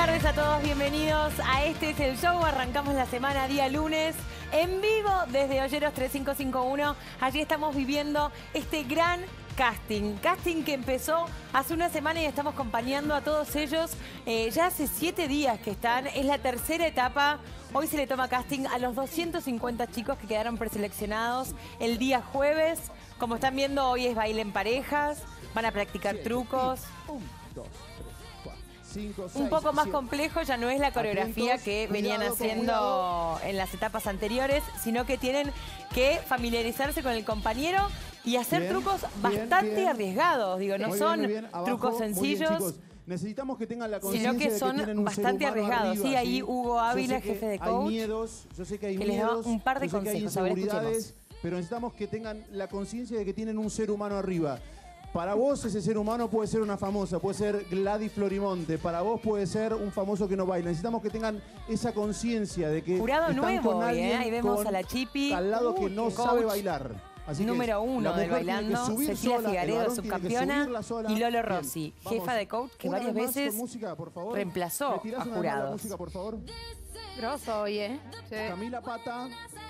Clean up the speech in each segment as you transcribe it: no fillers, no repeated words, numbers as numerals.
tardes a todos, bienvenidos a Este es el Show. Arrancamos la semana día lunes en vivo desde Olleros 3551. Allí estamos viviendo este gran casting que empezó hace una semana y estamos acompañando a todos ellos. Ya hace 7 días que están, es la tercera etapa. Hoy se le toma casting a los 250 chicos que quedaron preseleccionados el día jueves. Como están viendo, hoy es baile en parejas, van a practicar trucos. 1, 2, 3, 4, 5, 6, Un poco más 7. complejo, ya no es la coreografía que venían haciendo en las etapas anteriores, sino que tienen que familiarizarse con el compañero y hacer trucos bastante arriesgados. Digo, no son trucos sencillos. Necesitamos que tengan la conciencia sino que de son que tienen un bastante ser humano arriesgados. arriba, Sí, ahí Hugo Ávila, jefe de coach, hay miedos, yo sé que hay que les da miedos, un par de yo sé que hay consejos. A ver, inseguridades, pero necesitamos que tengan la conciencia de que tienen un ser humano arriba. Para vos ese ser humano puede ser una famosa, puede ser Gladys Florimonte, para vos puede ser un famoso que no baila. Necesitamos que tengan esa conciencia de que jurado están nuevo con hoy, alguien ahí vemos a la Chipi, al lado que no coach sabe bailar. Así número que 1 la del mujer tiene que bailando, subir Cecilia sola, el Figaredo, varón tiene que subcampeona, subirla sola. y Lolo Bien, Rossi, vamos. jefa de coach, que Una varias vez más veces con música, por favor. reemplazó ¿Me tirás a una vez más la jurados. música, por favor? Grosso hoy, ¿eh? Sí. Camila Pata.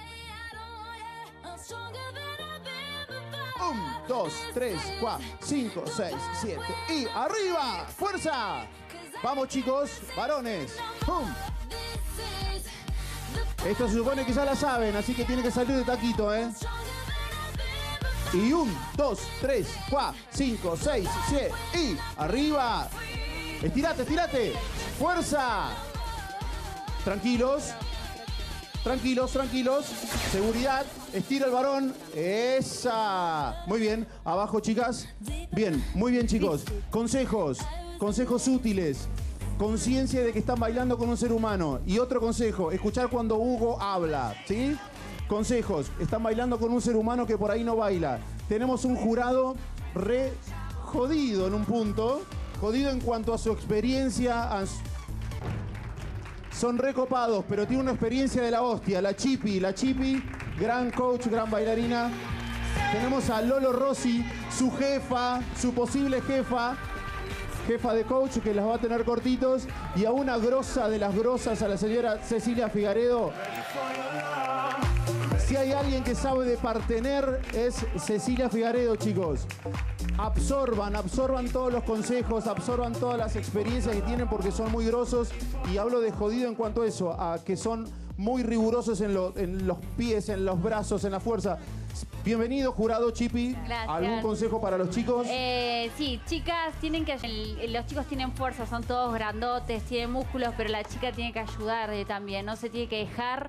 1, 2, 3, 4, 5, 6, 7. Y arriba, fuerza. Vamos chicos, varones. ¡Pum! Esto se supone que ya la saben, así que tiene que salir de taquito, ¿eh? Y 1, 2, 3, 4, 5, 6, 7. Y arriba. Estirate, estirate. Fuerza. Tranquilos. Tranquilos, tranquilos. Seguridad. Estira el varón. Esa. Muy bien. Abajo, chicas. Bien. Muy bien, chicos. Consejos. Consejos útiles. Conciencia de que están bailando con un ser humano. Y otro consejo. Escuchar cuando Hugo habla. ¿Sí? Consejos. Están bailando con un ser humano que por ahí no baila. Tenemos un jurado re jodido en un punto. Jodido en cuanto a su experiencia. Son recopados, pero tiene una experiencia de la hostia. La Chipi, gran coach, gran bailarina. Tenemos a Lolo Rossi, su jefa, su posible jefa de coach, que las va a tener cortitos. Y a una grosa de las grosas, a la señora Cecilia Figaredo. Si hay alguien que sabe de partener, es Cecilia Figaredo, chicos. Absorban todos los consejos, absorban todas las experiencias que tienen porque son muy grosos. Y hablo de jodido en cuanto a eso, a que son muy rigurosos en los pies, en los brazos, en la fuerza. Bienvenido, jurado Chipi. Gracias. ¿Algún consejo para los chicos? Sí, chicas, tienen que los chicos tienen fuerza, son todos grandotes, tienen músculos, pero la chica tiene que ayudar también, no se tiene que dejar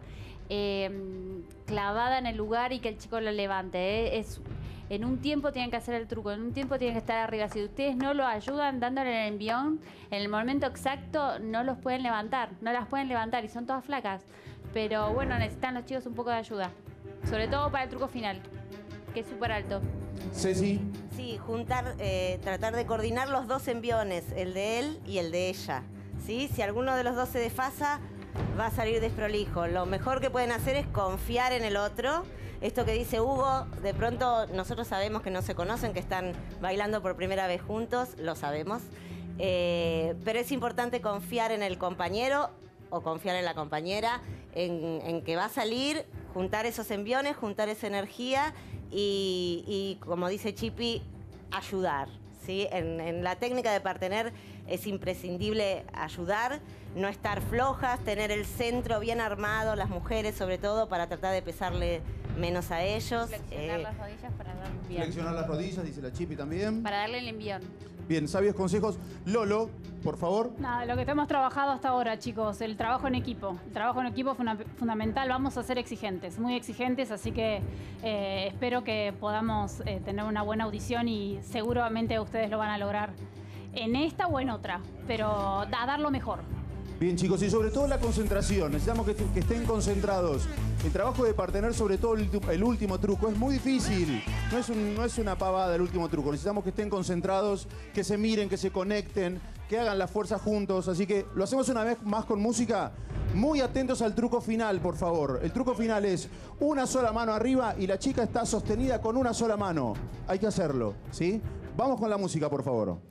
clavada en el lugar y que el chico lo levante. En un tiempo tienen que hacer el truco, en un tiempo tienen que estar arriba. Si ustedes no lo ayudan dándole el envión, en el momento exacto no los pueden levantar, no las pueden levantar y son todas flacas. Pero bueno, necesitan los chicos un poco de ayuda, sobre todo para el truco final, que es súper alto. Ceci. Sí, tratar de coordinar los dos enviones, el de él y el de ella. ¿Sí? Si alguno de los dos se desfasa, va a salir desprolijo. Lo mejor que pueden hacer es confiar en el otro. Esto que dice Hugo, de pronto nosotros sabemos que no se conocen, que están bailando por primera vez juntos, lo sabemos. Pero es importante confiar en el compañero o confiar en la compañera, en que va a salir, juntar esos enviones, juntar esa energía y como dice Chipi, ayudar. ¿Sí? En la técnica de partener es imprescindible ayudar, no estar flojas, tener el centro bien armado, las mujeres sobre todo, para tratar de pesarle menos a ellos. Flexionar las rodillas para dar un envión. Flexionar las rodillas, dice la Chipi también. Para darle el envión. Bien, sabios consejos. Lolo, por favor. Nada, lo que hemos trabajado hasta ahora, chicos, el trabajo en equipo. El trabajo en equipo es fundamental. Vamos a ser exigentes, muy exigentes, así que espero que podamos tener una buena audición y seguramente ustedes lo van a lograr en esta o en otra, pero a dar lo mejor. Bien, chicos, y sobre todo la concentración. Necesitamos que estén concentrados. El trabajo de partener, sobre todo el último truco, es muy difícil. No es una pavada el último truco. Necesitamos que estén concentrados, que se miren, que se conecten, que hagan la fuerza juntos. Así que lo hacemos una vez más con música. Muy atentos al truco final, por favor. El truco final es una sola mano arriba y la chica está sostenida con una sola mano. Hay que hacerlo, ¿sí? Vamos con la música, por favor.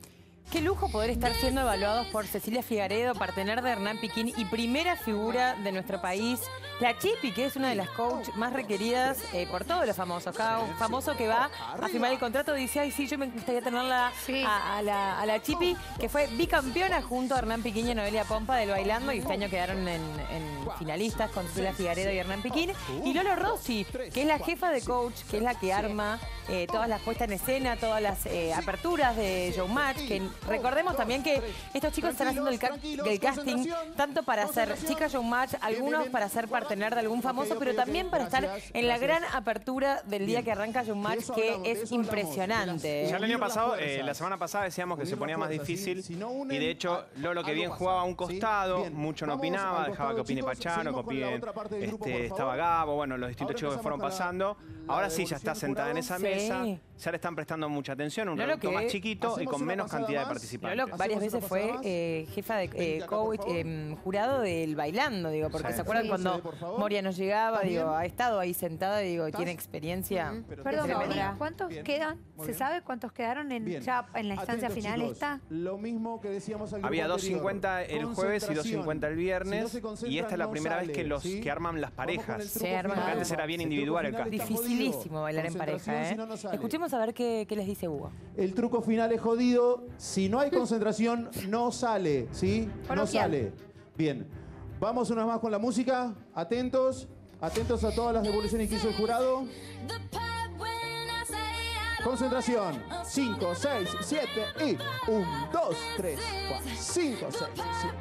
Qué lujo poder estar siendo evaluados por Cecilia Figaredo, partener de Hernán Piquín y primera figura de nuestro país. La Chipi, que es una de las coach más requeridas por todos los famosos. Cada famoso que va a firmar el contrato dice, ay, sí, yo me gustaría tenerla a la Chipi, que fue bicampeona junto a Hernán Piquín y a Noelia Pompa del Bailando, y este año quedaron en finalistas con Cecilia Figaredo y Hernán Piquín. Y Lolo Rossi, que es la jefa de coach, que es la que arma todas las puestas en escena, todas las aperturas de Showmatch, que recordemos también que estos chicos están haciendo el casting tanto para ser chicas Showmatch, algunos para ser partener de algún famoso, pero también para estar en la gran apertura del día que arranca Showmatch, que es impresionante. Ya el año pasado, la semana pasada decíamos que se ponía más difícil y de hecho Lolo, que bien jugaba a un costado, mucho no opinaba, dejaba que opine Pachano, que opine, estaba Gabo, bueno, los distintos chicos que fueron pasando. Ahora sí ya está sentada en esa mesa, ya le están prestando mucha atención, un producto más chiquito y con menos cantidad de participantes. Lolo varias veces fue jefa de coach, jurado del Bailando, digo, porque se acuerdan cuando Moria no llegaba, digo, ha estado ahí sentada, digo, tiene experiencia. Perdón, ¿cuántos quedan? ¿Se sabe cuántos quedaron ya en la instancia final esta? Lo mismo que decíamos al grupo Había anterior. 2.50 el jueves y 2.50 el viernes, y esta es la primera vez que arman las parejas. Se arman. Porque antes era bien individual el casting. Dificilísimo bailar en pareja, ¿eh? Escuchemos a ver qué les dice Hugo. El truco final es jodido. Si no hay concentración, no sale, ¿sí? No sale. Bien. Vamos una vez más con la música. Atentos. Atentos a todas las devoluciones que hizo el jurado. Concentración. 5, 6, 7 y 1, 2, 3, 4, 5, 6, 7.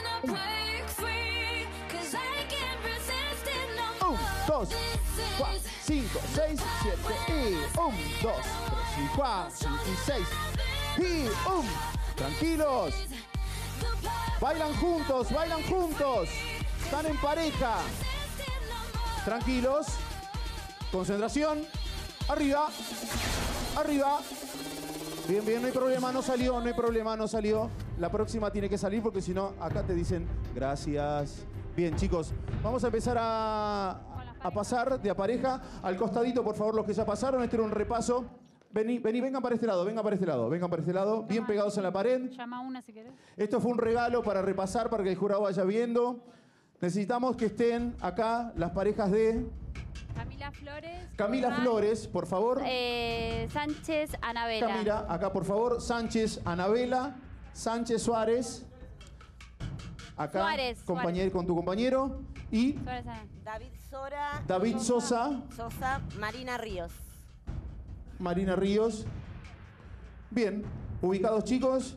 1, 2, 4, 5, 6, 7 y 1, 2, 3 y 4, 5 y 6 y 1. Tranquilos. Bailan juntos, bailan juntos. Están en pareja. Tranquilos. Concentración. Arriba. Arriba. Bien, bien, no hay problema, no salió, no hay problema, no salió. La próxima tiene que salir porque si no, acá te dicen gracias. Bien, chicos, vamos a empezar a pasar de a pareja. Al costadito, por favor, los que ya pasaron. Este era un repaso. Vení, vengan para este lado, vengan para este lado, vengan para este lado. Bien pegados en la pared. Llama una si querés. Esto fue un regalo para repasar, para que el jurado vaya viendo. Necesitamos que estén acá las parejas de... Camila Flores. Camila Flores, por favor. Sánchez, Anabela. Camila, acá por favor. Sánchez, Anabela. Sánchez, Suárez. Acá, Suárez, compañero, con tu compañero. Y Suárez, David Sora. David Sosa. Sosa, Marina Ríos. Marina Ríos. Bien. ¿Ubicados, chicos?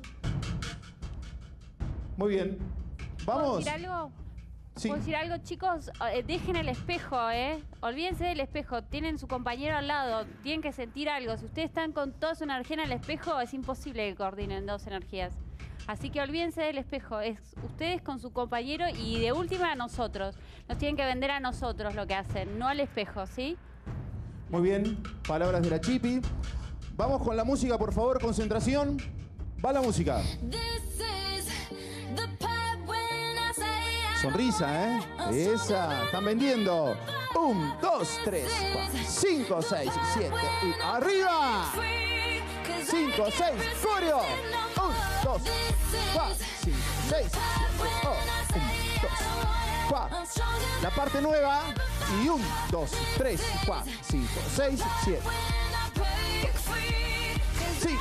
Muy bien. ¿Puedo Vamos. decir algo? Sí. ¿Puedo decir algo, chicos? Dejen el espejo, Olvídense del espejo. Tienen su compañero al lado. Tienen que sentir algo. Si ustedes están con toda su energía en el espejo, es imposible que coordinen dos energías. Así que olvídense del espejo. Es ustedes con su compañero y de última a nosotros. Nos tienen que vender a nosotros lo que hacen, no al espejo, ¿sí? Muy bien. Palabras de la Chipi. Vamos con la música, por favor. Concentración. Va la música. Sonrisa, ¿eh? Esa. Están vendiendo. 1, 2, 3, 4, 5, 6, 7 y arriba. 5, 6, coreo. 1, 2, 4, 5, 6, 7, 1, 2, 4. La parte nueva. Y 1, 2, 3, 4, 5, 6, 7. Sí.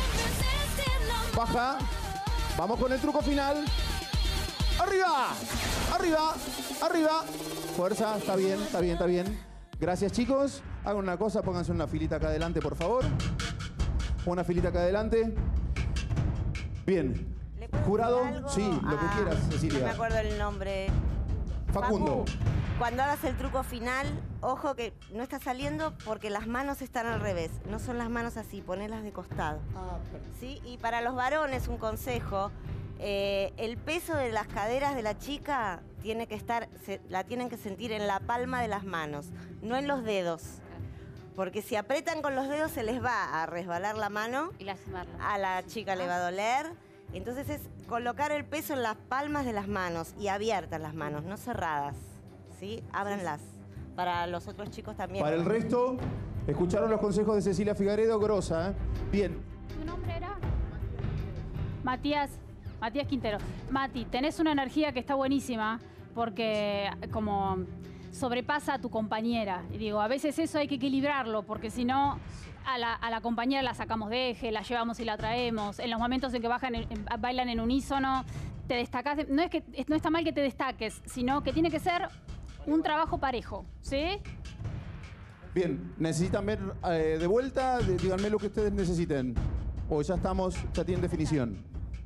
Baja. Vamos con el truco final. ¡Arriba! ¡Arriba! ¡Arriba! Fuerza, está bien, está bien, está bien. Gracias, chicos. Hagan una cosa, pónganse una filita acá adelante, por favor. Una filita acá adelante. Bien. ¿Le puedo Jurado, decir algo? sí, lo que quieras, Cecilia. No me acuerdo el nombre. Facundo. Cuando hagas el truco final, ojo que no está saliendo porque las manos están al revés. No son las manos así, ponelas de costado. ¿Sí? Y para los varones, un consejo. El peso de las caderas de la chica tiene que estar, la tienen que sentir en la palma de las manos, no en los dedos. Porque si apretan con los dedos se les va a resbalar la mano, Y lastimarla. a la chica le va a doler. Entonces es colocar el peso en las palmas de las manos y abiertas las manos, no cerradas. ¿Sí? Ábranlas. Para los otros chicos también. Para el resto, escucharon los consejos de Cecilia Figaredo, grosa, ¿eh? Bien. ¿Tu nombre era? Matías Quintero. Mati, tenés una energía que está buenísima porque como sobrepasa a tu compañera. Y digo, a veces eso hay que equilibrarlo porque si no, a la compañera la sacamos de eje, la llevamos y la traemos. En los momentos en que bailan en unísono, te destacás. No está mal que te destaques, sino que tiene que ser un trabajo parejo, ¿sí? Bien, ¿necesitan ver de vuelta? Díganme lo que ustedes necesiten. O ya tienen definición.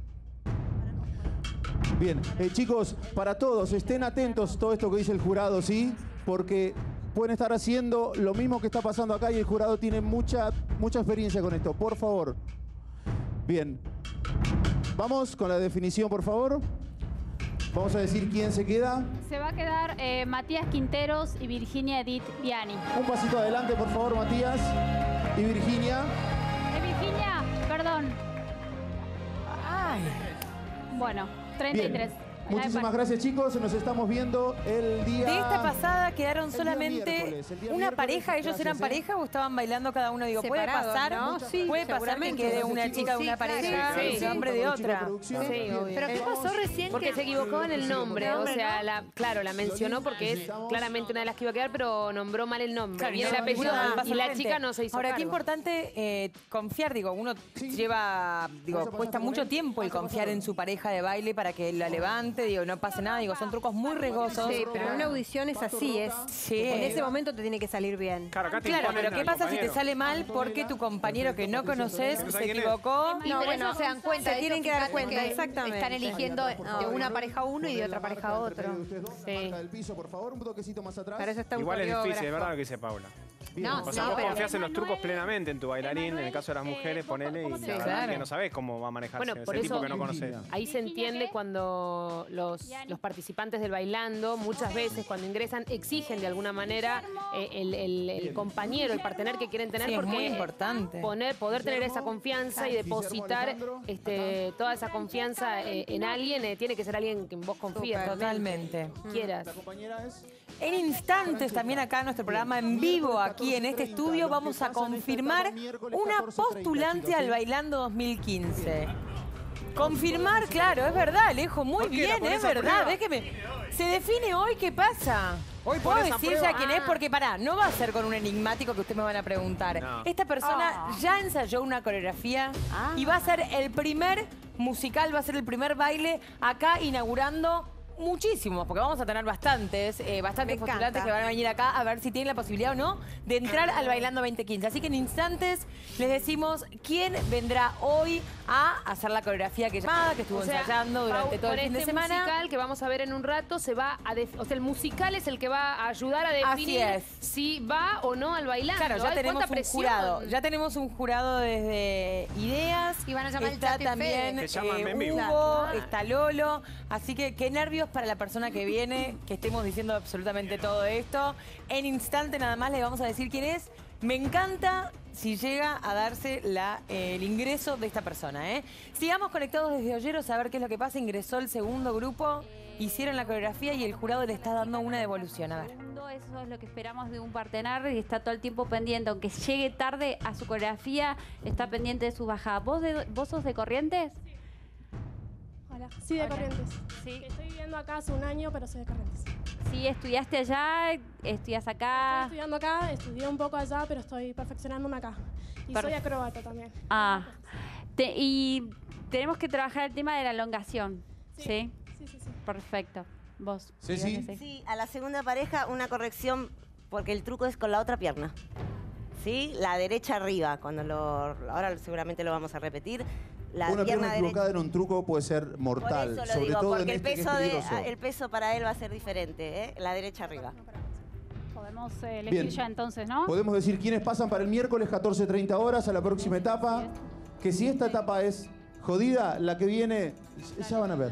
Bien, chicos, para todos, estén atentos a todo esto que dice el jurado, ¿sí? Porque pueden estar haciendo lo mismo que está pasando acá y el jurado tiene mucha experiencia con esto. Por favor. Bien. Vamos con la definición, por favor. Vamos a decir quién se queda. Se va a quedar Matías Quinteros y Virginia Edith Viani. Un pasito adelante, por favor, Matías y Virginia. Virginia, perdón. Ay. Bueno, 33. Bien. Muchísimas gracias, chicos. Nos estamos viendo el día... De esta pasada quedaron solamente el día una miércoles, pareja. ¿Ellos gracias, eran pareja o estaban bailando cada uno? Digo, ¿puede Separados, pasar? ¿no? Sí, ¿Puede pasar que quede una chica de una pareja y un hombre de otra? Sí, obvio. ¿Pero qué pasó recién? Porque se equivocó en el nombre. O sea, claro, la mencionó porque es claramente una de las que iba a quedar, pero nombró mal el nombre. Claro, y el no, apellido seguro, y la chica no se hizo Ahora, qué cargo. importante confiar. Digo, uno cuesta mucho tiempo el confiar en su pareja de baile para que la levante. Digo, no pase nada. Digo, son trucos muy riesgosos. Sí, pero en una audición es así, en ese momento te tiene que salir bien. Claro, acá te Claro, imponen pero ¿qué al pasa si te compañero. sale mal porque tu compañero que no conoces se equivocó? No, bueno, se dan cuenta. Se tienen que dar cuenta, que exactamente. Están eligiendo de una pareja uno y de otra pareja otro. Sí. Del piso, por favor, un toquecito más atrás. Para eso está un Igual es difícil, es coreógrafo. verdad lo que dice Paula. No, O sea, vos confías en los trucos plenamente en tu bailarín, en el caso de las mujeres, ponele, y la verdad claro. que no sabés cómo va a manejarse Bueno, por ese tipo eso que no conoces. ahí se entiende cuando los participantes del bailando, muchas veces cuando ingresan, exigen de alguna manera el compañero, el partener que quieren tener, Sí, es porque muy importante. poder tener esa confianza y depositar toda esa confianza en alguien, tiene que ser alguien que vos confíes Totalmente. quieras. La compañera es... En instantes, también acá en nuestro programa en vivo, aquí en este estudio, vamos a confirmar una postulante al Bailando 2015. Confirmar, claro, es verdad, Alejo, muy ¿Por qué la bien, pones es a verdad. prueba? Déjeme. Se define hoy qué pasa. Hoy ¿Puedo pones a decir prueba? ya quién es? Porque pará, no va a ser con un enigmático que ustedes me van a preguntar. No. Esta persona ya ensayó una coreografía y va a ser el primer musical, va a ser el primer baile acá inaugurando muchísimos, porque vamos a tener bastantes postulantes que van a venir acá a ver si tienen la posibilidad o no de entrar al Bailando 2015. Así que en instantes les decimos quién vendrá hoy a hacer la coreografía que estuvo ensayando durante todo el fin de semana. Musical que vamos a ver en un rato o sea, el musical es el que va a ayudar a definir Así es. si va o no al bailando. Claro, ya Ay, tenemos cuánta un presión. jurado. Ya tenemos un jurado desde Ideas. Y van a llamar el está Chat también Fede. Se llaman en vivo. Hugo, está Lolo. Así que qué nervios para la persona que viene, que estemos diciendo absolutamente todo esto. En instante nada más le vamos a decir quién es. Me encanta si llega a darse el ingreso de esta persona, ¿eh? Sigamos conectados desde Olleros a ver qué es lo que pasa. Ingresó el segundo grupo, hicieron la coreografía y el jurado le está dando una devolución. A ver. Eso es lo que esperamos de un partener y está todo el tiempo pendiente, aunque llegue tarde a su coreografía, está pendiente de su bajada. ¿Vos sos de Corrientes? Hola, sí, de Corrientes. Sí. Estoy viviendo acá hace un año, pero soy de Corrientes. Sí, ¿estudiaste allá? ¿Estudias acá? Estoy estudiando acá, estudié un poco allá, pero estoy perfeccionándome acá. Y soy acróbata también. Ah, y tenemos que trabajar el tema de la elongación, ¿sí? Sí. Perfecto. ¿Vos? Sí. Sí, a la segunda pareja una corrección, porque el truco es con la otra pierna. ¿Sí? La derecha arriba, ahora seguramente lo vamos a repetir. La Una pierna derecha. equivocada en un truco puede ser mortal, Por eso lo sobre digo, todo porque en este que es peligroso. el peso para él va a ser diferente, ¿eh? La derecha arriba. Podemos elegir Bien. ya entonces, ¿no? Podemos decir quiénes pasan para el miércoles 14:30 horas a la próxima etapa. Que si esta etapa es jodida, la que viene, ya van a ver.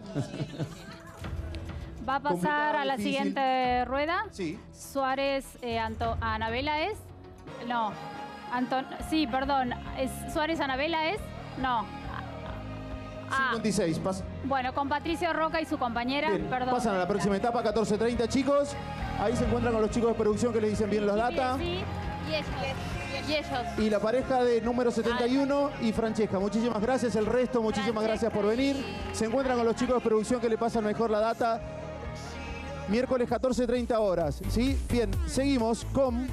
Va a pasar Complicado, a la difícil. siguiente rueda. Sí. Suárez, Anabela es. No. Sí, perdón. Suárez Anabela es. No. 56. Bueno, con Patricio Roca y su compañera. Bien, Perdón. pasan a la próxima etapa, 14:30, chicos. Ahí se encuentran con los chicos de producción que les dicen bien los data. Sí. Y eso. Y ellos. Y la pareja de número 71 y Francesca. Muchísimas gracias. El resto, muchísimas gracias por venir. Se encuentran con los chicos de producción que le pasan mejor la data. Miércoles 14:30 horas. ¿Sí? Bien, seguimos con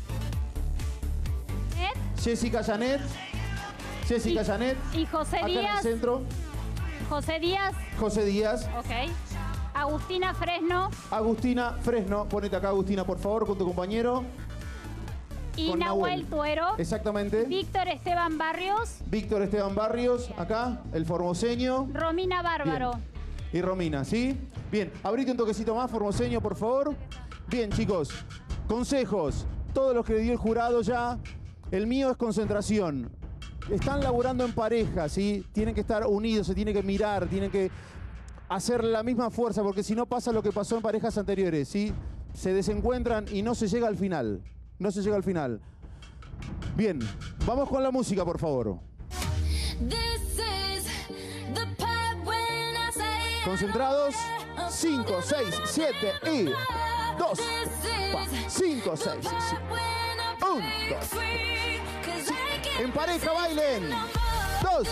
Jessica Janet. Jessica Janet. Y José acá Díaz. en el centro. José Díaz. José Díaz. Ok. Agustina Fresno. Agustina Fresno. Ponete acá, Agustina, por favor, con tu compañero. Y Con Nahuel Tuero. Exactamente. Víctor Esteban Barrios. Víctor Esteban Barrios, acá, el formoseño. Romina Bárbaro. Bien. Y Romina, ¿sí? Bien, abrite un toquecito más, formoseño, por favor. Bien, chicos, consejos. Todos los que dio el jurado ya. El mío es concentración. Están laburando en pareja, ¿sí? Tienen que estar unidos, se tienen que mirar, tienen que hacer la misma fuerza, porque si no pasa lo que pasó en parejas anteriores, ¿sí? Se desencuentran y no se llega al final. No se llega al final. Bien, vamos con la música, por favor. Concentrados. 5, 6, 7 y 2, 4, 5, 6, 7. 1, 2, 3. En pareja bailen. 2.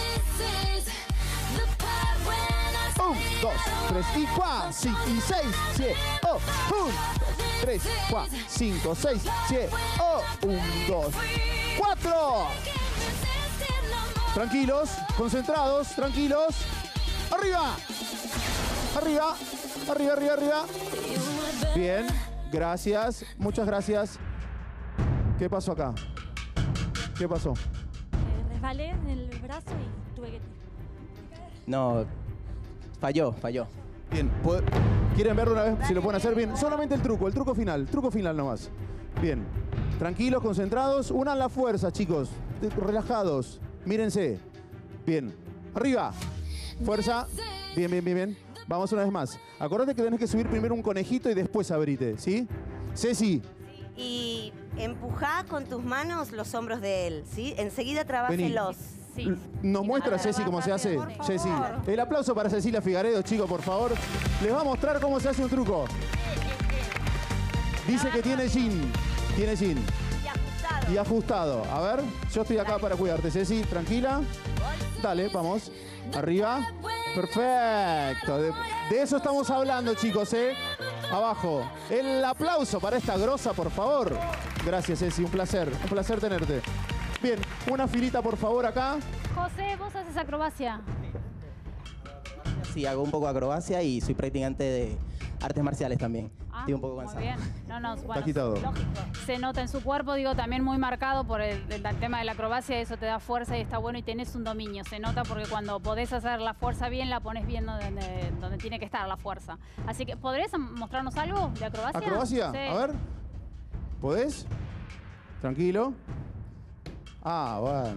1, 2, 3 y 4, 5 y 6, 7. 1, 3, 4, 5, 6, 7. 1, 2, 4. Tranquilos, concentrados, tranquilos. Arriba. Arriba, arriba, arriba, arriba. Bien, gracias, muchas gracias. ¿Qué pasó acá? ¿Qué pasó? Resbalé en el brazo y tuve que... No, falló. Bien, ¿quieren verlo una vez? Si lo pueden hacer bien. Solamente el truco final nomás. Bien, tranquilos, concentrados. Unan la fuerza, chicos. Relajados, mírense. Bien, arriba. Fuerza. Bien, bien, bien, bien. Vamos una vez más. Acordate que tenés que subir primero un conejito y después abrite, ¿sí? Ceci. Y empujá con tus manos los hombros de él, ¿sí? Enseguida trabájelos. Sí. Nos muestra Ceci cómo se hace. Ceci. El aplauso para Cecilia Figaredo, chicos, por favor. Les va a mostrar cómo se hace un truco. Dice que tiene jean. Tiene jean. Y ajustado. A ver, yo estoy acá para cuidarte, Ceci. Tranquila. Dale, vamos. Arriba. Perfecto. De eso estamos hablando, chicos, ¿eh? Abajo. El aplauso para esta grosa, por favor. Gracias, Ceci. Un placer tenerte. Bien, una filita, por favor, acá. José, vos haces acrobacia. Sí, hago un poco de acrobacia y soy practicante de artes marciales también. Estoy un poco cansado. Muy bien. No, bueno, Está quitado. se nota en su cuerpo, digo, también muy marcado por el tema de la acrobacia, eso te da fuerza y está bueno y tenés un dominio. Se nota porque cuando podés hacer la fuerza bien, la pones bien donde tiene que estar la fuerza. Así que, ¿podrías mostrarnos algo de acrobacia? ¿Acrobacia? Sí. A ver. ¿Podés? Tranquilo. Ah, bueno.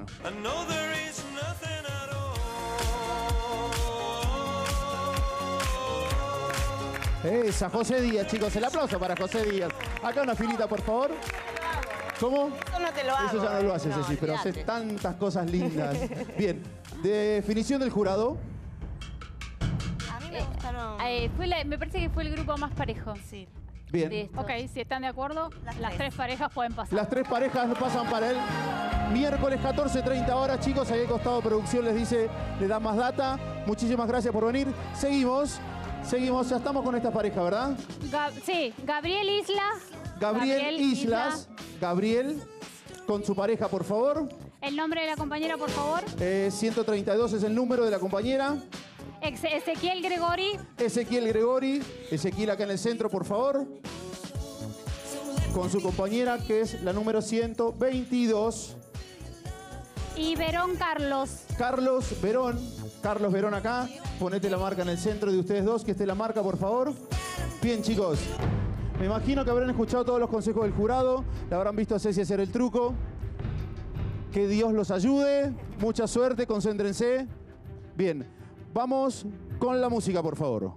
Esa, José Díaz, chicos. El aplauso para José Díaz. Acá una filita, por favor. ¿Cómo? Eso no te lo hago. Eso ya no lo hace, Ceci, pero hace tantas cosas lindas. Bien. Definición del jurado. A mí me gustaron... me parece que fue el grupo más parejo. Sí. Bien. Ok, si están de acuerdo, las tres parejas pueden pasar. Las tres parejas pasan para él. Miércoles 14:30 horas, chicos. Ahí al costado producción les dice, le da más data. Muchísimas gracias por venir. Seguimos, ya estamos con esta pareja, ¿verdad? Sí, Gabriel Isla. Gabriel Islas. Gabriel, con su pareja, por favor. El nombre de la compañera, por favor. 132 es el número de la compañera. Ezequiel Gregori. Ezequiel acá en el centro, por favor. Con su compañera, que es la número 122. Y Verón Carlos. Carlos Verón acá. Ponete la marca en el centro de ustedes dos, que esté la marca, por favor. Bien, chicos. Me imagino que habrán escuchado todos los consejos del jurado. Le habrán visto a Ceci hacer el truco. Que Dios los ayude. Mucha suerte, concéntrense. Bien. Vamos con la música, por favor.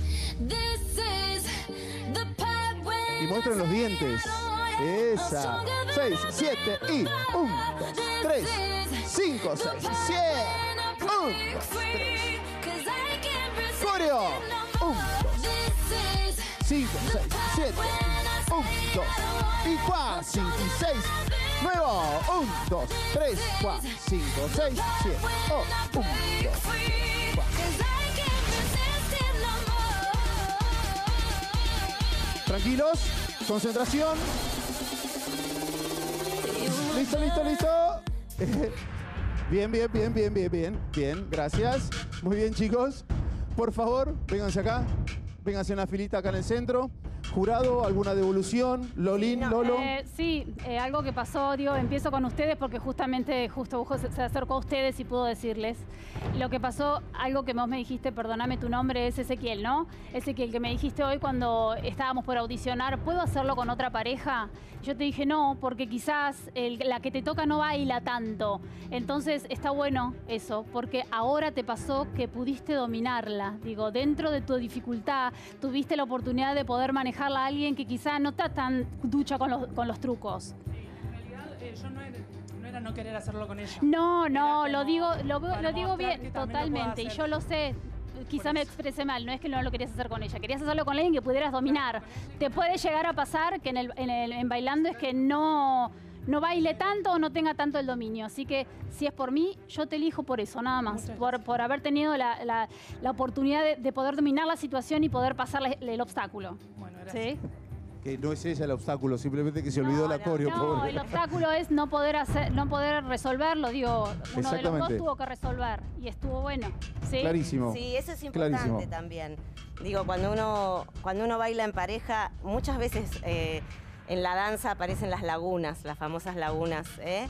Y muestren los dientes. Esa. 6, 7 y 1, 2, 3, 5, 6, 7. 1, 2, 3. Coreo. 1, 2, 5, 6, 7. 1, 2 y 4, 5 y 6. Nuevo. 1, 2, 3, 4, 5, 6, 7. 1, 2, 4. Tranquilos. Concentración. Listo, listo, listo. Bien, bien, bien, bien, bien, bien. Bien, gracias. Muy bien, chicos. Por favor, vénganse acá. Vénganse en una filita acá en el centro. Jurado, ¿alguna devolución? Lolín, Lolo. Sí, algo que pasó, digo, empiezo con ustedes porque justamente Hugo se acercó a ustedes y pudo decirles. Lo que pasó, algo que vos me dijiste, perdóname tu nombre, es Ezequiel, ¿no? Ezequiel, que me dijiste hoy cuando estábamos por audicionar, ¿puedo hacerlo con otra pareja? Yo te dije no, porque quizás la que te toca no baila tanto. Entonces está bueno eso, porque ahora te pasó que pudiste dominarla. Digo, dentro de tu dificultad, tuviste la oportunidad de poder manejarla a alguien que quizás no está tan ducha con los trucos. En realidad, yo no era no querer hacerlo con ella. No, lo digo bien, totalmente. Y yo lo sé. Quizá me expresé mal, no es que no lo querías hacer con ella, querías hacerlo con alguien que pudieras dominar. Te puede llegar a pasar que en bailando es que no baile tanto o no tenga tanto el dominio. Así que si es por mí, yo te elijo por eso, nada más. Por haber tenido la oportunidad de poder dominar la situación y poder pasar el obstáculo. Bueno, gracias. ¿Sí? Que no es ese el obstáculo, simplemente que se olvidó la coreo. No, el obstáculo es no poder resolverlo. Digo, uno de los dos tuvo que resolver y estuvo bueno. ¿Sí? Clarísimo. Sí, eso es importante también. Digo, cuando uno baila en pareja, muchas veces en la danza aparecen las lagunas, las famosas lagunas,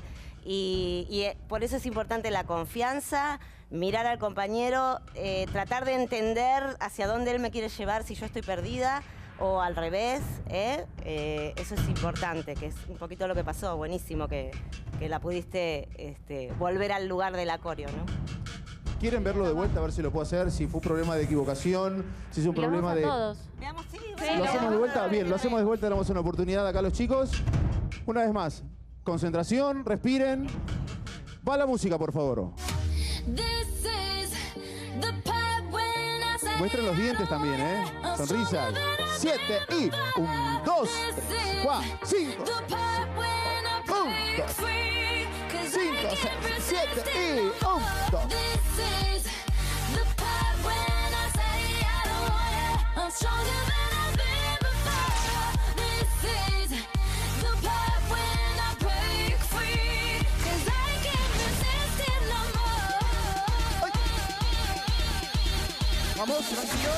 y por eso es importante la confianza, mirar al compañero, tratar de entender hacia dónde él me quiere llevar si yo estoy perdida. O al revés, eso es importante, que es un poquito lo que pasó, buenísimo que la pudiste volver al lugar del acorio, ¿no? ¿Quieren verlo de vuelta, a ver si lo puedo hacer? Si fue un problema de equivocación, si es un problema de... todos. Veamos, sí, ¿Lo hacemos de vuelta? Bien, lo hacemos de vuelta, damos una oportunidad acá a los chicos. Una vez más, concentración, respiren. Va la música, por favor. Muestren los dientes también, Sonrisas. 7 y 1, 2, 3, 4, 5, 1, 2, 5, 6, 7 y 1, 2. Vamos, tranquilos.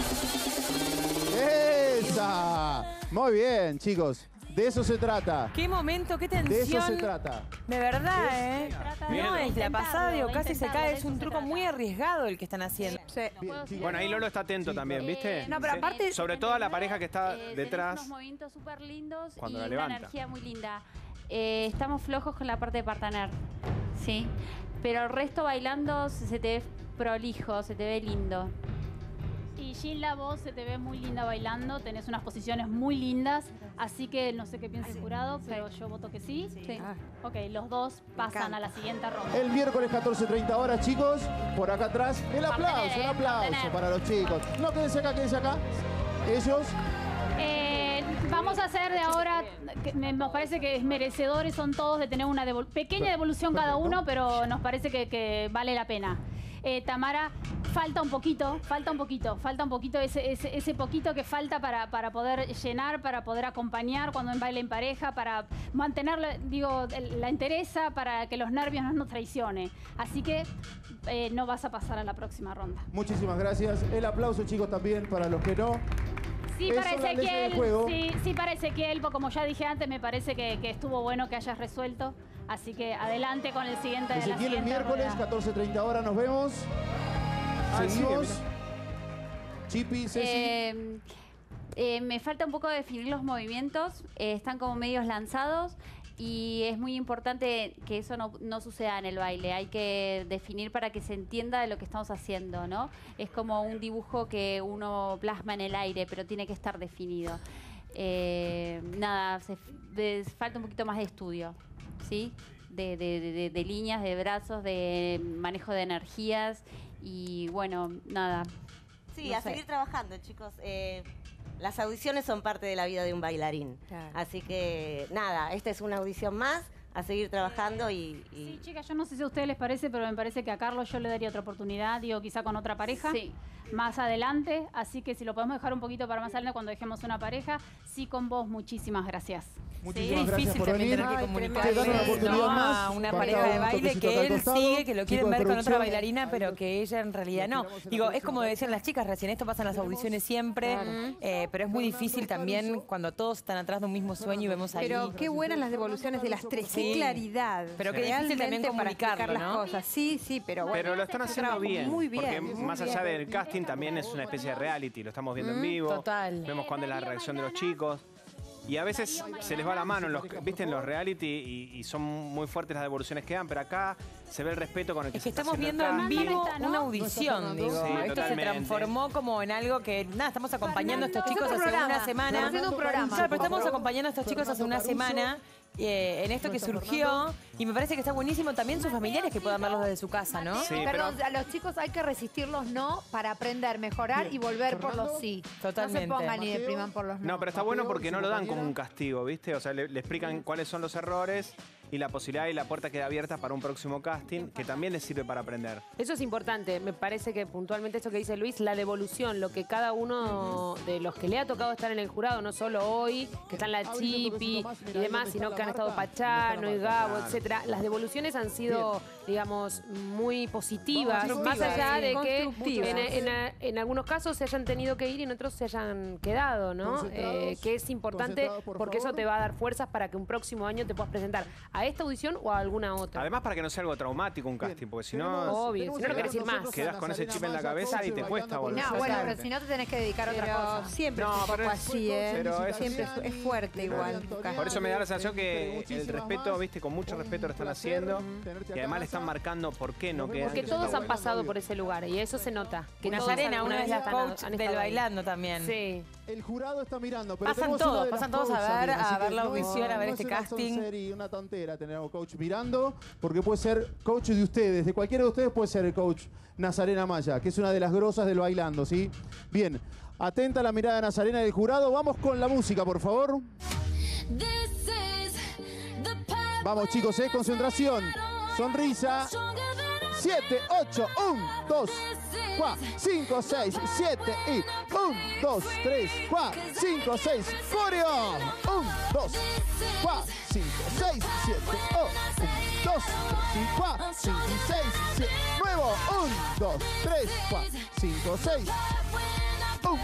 ¡Esa! Muy bien, chicos. De eso se trata. Qué momento, qué tensión. De eso se trata. De verdad, No, es la pasada, digo, casi se cae. Es un truco muy arriesgado el que están haciendo. Sí. Bueno, ahí Lolo está atento también, ¿viste? No, pero aparte... Sobre todo a la pareja que está detrás. Unos movimientos súper lindos cuando y la una levanta. energía muy linda. Estamos flojos con la parte de partener, ¿sí? Pero el resto bailando se te ve prolijo, se te ve lindo. Y Gilda, vos se te ve muy linda bailando, tenés unas posiciones muy lindas, así que no sé qué piensa el jurado, pero yo voto que sí. Sí. Ok, los dos pasan a la siguiente ronda. El miércoles 14:30 horas, chicos. Por acá atrás, el aplauso para los chicos. No, quédense acá. Ellos... Vamos a hacer de ahora, nos parece que merecedores son todos de tener una pequeña devolución cada uno, pero nos parece que vale la pena. Tamara, falta un poquito ese poquito que falta para poder llenar, para poder acompañar cuando baile en pareja, para mantener, la entereza, para que los nervios no nos traicione. Así que no vas a pasar a la próxima ronda. Muchísimas gracias. El aplauso, chicos, también para los que no. Sí, para Ezequiel, sí, para Ezequiel, porque como ya dije antes, me parece que estuvo bueno que hayas resuelto. Así que adelante con el siguiente de la Ezequiel, el siguiente miércoles, rueda. 14:30 horas, nos vemos. Seguimos. Chipi, Ceci. Me falta un poco definir los movimientos, están como medios lanzados y es muy importante que eso no suceda en el baile. Hay que definir para que se entienda de lo que estamos haciendo, ¿no? Es como un dibujo que uno plasma en el aire, pero tiene que estar definido. Falta un poquito más de estudio, ¿sí? De líneas, de brazos, de manejo de energías y bueno, nada. Sí, a seguir trabajando, chicos. Las audiciones son parte de la vida de un bailarín. Claro. Así que, nada, esta es una audición más, a seguir trabajando y... Sí, chicas, yo no sé si a ustedes les parece, pero me parece que a Carlos yo le daría otra oportunidad, digo, quizá con otra pareja. Sí. Más adelante, así que si lo podemos dejar un poquito para más adelante cuando dejemos una pareja, sí con vos, muchísimas gracias. Muchísimas es gracias difícil por también venir. tener que Te comunicarle dan una oportunidad más. a una Para pareja cada de un baile toquecito que acá al él costado. sigue, que lo Equipo quieren de ver con otra producción. bailarina, pero que ella en realidad no. Digo, es como decían las chicas recién, esto pasa en las audiciones siempre, pero es muy difícil también cuando todos están atrás de un mismo sueño y vemos ahí. Pero qué buenas las devoluciones de las tres, Sí. qué claridad. Pero qué difícil también Realmente para comunicarlo, explicar ¿no? las cosas. Sí, sí, pero bueno. Pero lo están haciendo trabajo bien, muy bien, porque muy más bien. allá del casting también es una especie de reality, lo estamos viendo en vivo, total. vemos cuándo es la reacción de los chicos. Y a veces se les va la mano, ¿viste? En los reality y son muy fuertes las devoluciones que dan, pero acá se ve el respeto con el que Es que se está estamos haciendo viendo el en casting. vivo una audición, digo. Sí, Esto se totalmente. transformó como en algo que, nada, estamos acompañando a estos chicos Haciendo hace un una programa. semana. Haciendo un programa. Claro, pero estamos acompañando a estos chicos hace una semana en esto que surgió y me parece que está buenísimo también sus familiares que puedan verlos desde su casa, ¿no? Sí, Perdón, a los chicos hay que resistir los no para aprender, mejorar y volver por los sí. Totalmente. No se pongan y depriman por los no. No, pero está bueno porque no lo dan como un castigo, ¿viste? O sea, le explican cuáles son los errores y la posibilidad y la puerta queda abierta para un próximo casting que también les sirve para aprender. Eso es importante. Me parece que puntualmente esto que dice Luis, la devolución, lo que cada uno de los que le ha tocado estar en el jurado, no solo hoy, que están la Chipi y demás, sino que han estado Pachano y Gabo, etcétera. Las devoluciones han sido, digamos, muy positivas, más allá de que en algunos casos se hayan tenido que ir y en otros se hayan quedado, ¿no? Que es importante porque eso te va a dar fuerzas para que un próximo año te puedas presentar a esta audición o a alguna otra. Además, para que no sea algo traumático un casting, porque si no... Obvio, si no, no querés ir más. Quedás con ese chip en la cabeza y te cuesta volver. No, bueno, pero si no te tenés que dedicar a otra cosa. Siempre es un poco así, ¿eh? pero es Siempre así. es fuerte igual. Por eso me da la sensación que el respeto, viste, con mucho respeto lo están haciendo y además le están marcando por qué no quedan. Porque todos han pasado por ese lugar y eso se nota. Que Nazarena, una vez la coach han del estado ahí. bailando también. Sí. El jurado está mirando. Pero Pasan tenemos todos, una de las pasan todos coach a ver, también, así a ver que la audición, a ver no este es una casting. soncería y una tontera tener a un coach mirando, porque puede ser coach de ustedes, de cualquiera de ustedes puede ser el coach Nazarena Maya, que es una de las grosas del bailando, ¿sí? Bien, atenta a la mirada de Nazarena del jurado. Vamos con la música, por favor. Vamos, chicos, concentración. Sonrisa. 7, 8, 1, 2, 4, 5, 6, 7 y 1, 2, 3, 4, 5, 6, coreo. 1, 2, 4, 5, 6, 7, 1, 2, 3, 4, 5, 6, 7, nuevo. 1, 2, 3, 4, 5, 6, 1.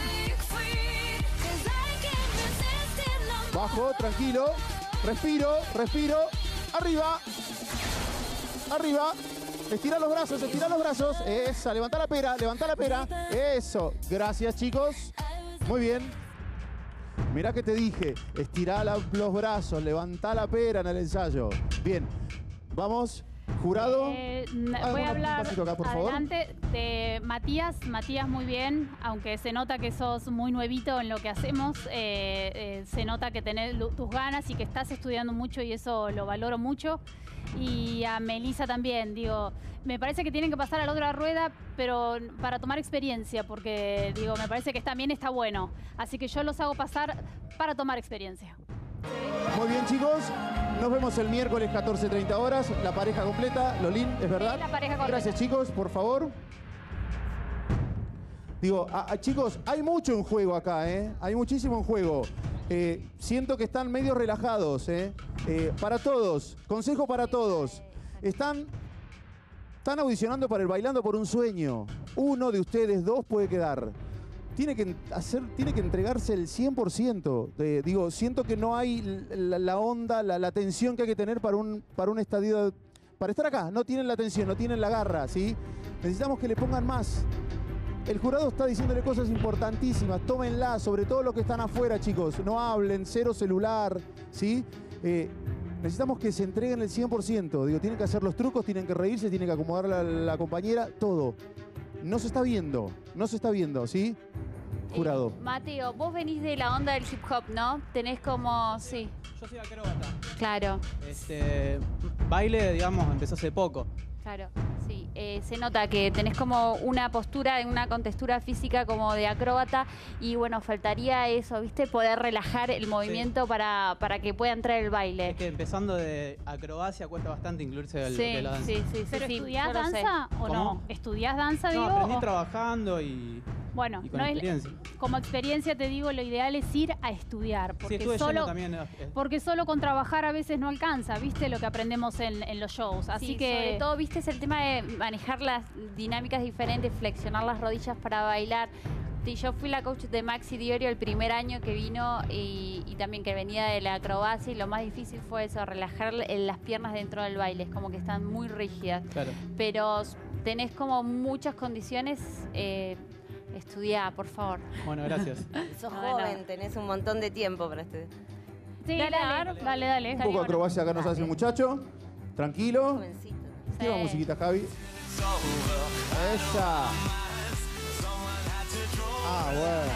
Bajo, tranquilo. Respiro, respiro. Arriba. Arriba. Estira los brazos, estira los brazos. Esa, levanta la pera, levanta la pera. Eso. Gracias, chicos. Muy bien. Mirá que te dije. Estira los brazos, levanta la pera en el ensayo. Bien. Vamos. Jurado. Voy a hablar acá, por favor. adelante de Matías. Matías, muy bien, aunque se nota que sos muy nuevito en lo que hacemos, se nota que tenés tus ganas y que estás estudiando mucho y eso lo valoro mucho. Y a Melissa también, digo, me parece que tienen que pasar a la otra rueda, pero para tomar experiencia, porque digo, me parece que también está bueno. Así que yo los hago pasar para tomar experiencia. Muy bien, chicos. Nos vemos el miércoles 14:30 horas. La pareja completa. Lolín, ¿es verdad? Sí, la pareja completa. Gracias, chicos. Por favor. Digo, chicos, hay mucho en juego acá, ¿eh? Hay muchísimo en juego. Siento que están medio relajados, ¿eh? Para todos. Consejo para todos. Están audicionando para el Bailando por un Sueño. Uno de ustedes dos puede quedar. Tiene que entregarse el 100%. Digo, siento que no hay la onda, la tensión que hay que tener para un estadio, para estar acá. No tienen la tensión, no tienen la garra, ¿sí? Necesitamos que le pongan más. El jurado está diciéndole cosas importantísimas. Tómenla, sobre todo los que están afuera, chicos. No hablen, cero celular, ¿sí? Necesitamos que se entreguen el 100%. Digo, tienen que hacer los trucos, tienen que reírse, tienen que acomodar a la compañera, todo. No se está viendo, ¿sí? Jurado. Mateo, vos venís de la onda del hip hop, ¿no? Tenés como, sí. Yo soy acróbata. Claro. Baile, digamos, empezó hace poco. Claro, sí. se nota que tenés como una postura, una contextura física como de acróbata y bueno, faltaría eso, ¿viste? Poder relajar el movimiento para que pueda entrar el baile. Es que empezando de acrobacia cuesta bastante incluirse lo que es la danza. Sí. ¿Pero estudiás yo lo sé. danza o no? ¿Estudiás danza, digo? No, aprendí o- trabajando y Bueno, con no es- experiencia. como experiencia te digo, lo ideal es ir a estudiar, Sí, porque, estuve solo, yendo también. porque solo con trabajar a veces no alcanza, ¿viste? Lo que aprendemos en los shows. Así Sí, que sobre todo, viste, es el tema de manejar las dinámicas diferentes, flexionar las rodillas para bailar. Sí, yo fui la coach de Maxi Diorio el primer año que vino y también que venía de la acrobacia y lo más difícil fue eso, relajar las piernas dentro del baile, es como que están muy rígidas. Claro. Pero tenés como muchas condiciones, estudiá, por favor. Bueno, gracias. Sos No, joven, tenés un montón de tiempo para estudiar. sí, Dale. dale. Un poco de acrobacia acá nos hace el muchacho. Tranquilo. Jovencito. Tira musiquita, Javi. Esa. Ah, bueno.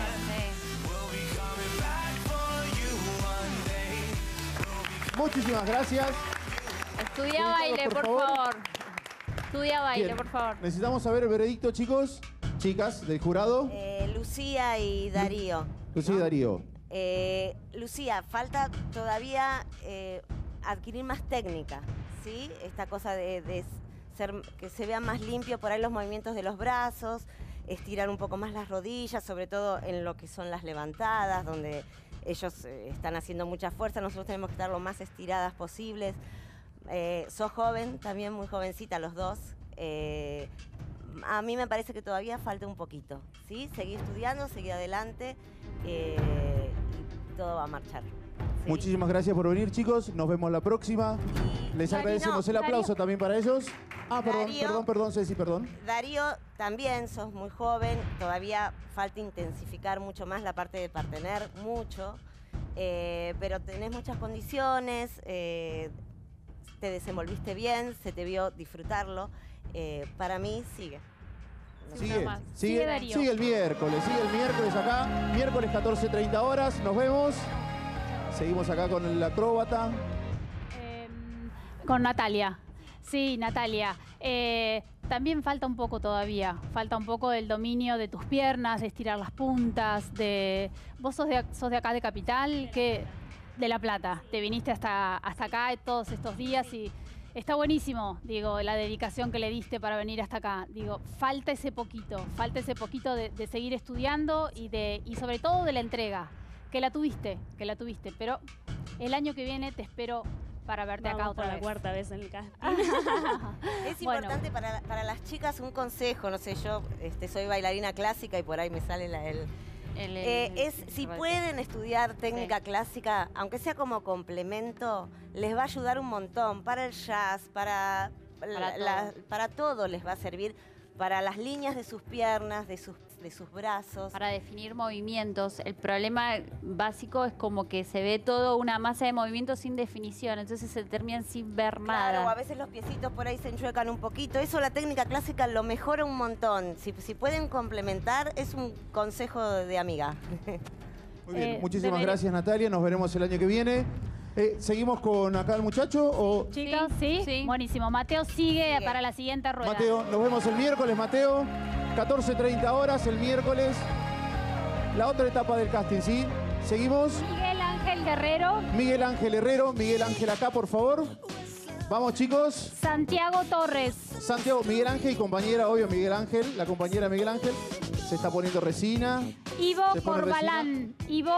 Muchísimas gracias. Estudia Ubicados, baile, por favor. Estudia baile, Bien. por favor. Necesitamos saber el veredicto, chicos, chicas del jurado. Lucía y Darío. Lucía y Darío. Lucía, falta todavía adquirir más técnica, ¿sí? Esta cosa de ser, que se vea más limpio por ahí los movimientos de los brazos, estirar un poco más las rodillas, sobre todo en lo que son las levantadas, donde ellos están haciendo mucha fuerza, nosotros tenemos que estar lo más estiradas posibles. Sos joven, también muy jovencita los dos. A mí me parece que todavía falta un poquito, ¿sí? Seguí estudiando, seguí adelante y todo va a marchar. ¿sí? Muchísimas gracias por venir, chicos. Nos vemos la próxima. Les Darío, agradecemos el aplauso también para ellos. Ah, Darío. perdón, Ceci, perdón. Darío, también sos muy joven, todavía falta intensificar mucho más la parte de partener, mucho, pero tenés muchas condiciones, te desenvolviste bien, se te vio disfrutarlo. Para mí, sigue. Sigue el miércoles acá, miércoles 14:30 horas, nos vemos. Seguimos acá con el acróbata. Con Natalia. Sí, Natalia. También falta un poco todavía. Falta un poco del dominio de tus piernas, de estirar las puntas. Vos sos de acá de Capital, de La Plata. Te viniste hasta acá todos estos días y está buenísimo, digo, la dedicación que le diste para venir hasta acá. Digo, falta ese poquito de seguir estudiando y sobre todo de la entrega, que la tuviste. Pero el año que viene te espero para verte acá otra vez. la cuarta vez en el casting. Es importante para las chicas un consejo, no sé, yo soy bailarina clásica y por ahí me sale si pueden estudiar técnica clásica, aunque sea como complemento, les va a ayudar un montón para el jazz, para todo les va a servir, para las líneas de sus piernas, de sus brazos. Para definir movimientos. El problema básico es como que se ve todo una masa de movimientos sin definición, entonces se terminan sin ver nada. Claro, a veces los piecitos por ahí se enchuecan un poquito. Eso la técnica clásica lo mejora un montón. Si pueden complementar, es un consejo de amiga. Muy bien, muchísimas gracias, Natalia. Nos veremos el año que viene. ¿Seguimos con acá el muchacho? O... Chicos, sí. Buenísimo. Mateo sigue para la siguiente rueda. Mateo, nos vemos el miércoles, Mateo. 14:30 horas el miércoles. La otra etapa del casting, ¿sí? Seguimos. Miguel Ángel Guerrero. Miguel Ángel Herrero. Miguel Ángel acá, por favor. Vamos, chicos. Santiago Torres. Santiago, Miguel Ángel y compañera, obvio, Miguel Ángel. La compañera Miguel Ángel. Se está poniendo resina. Ivo Corbalán.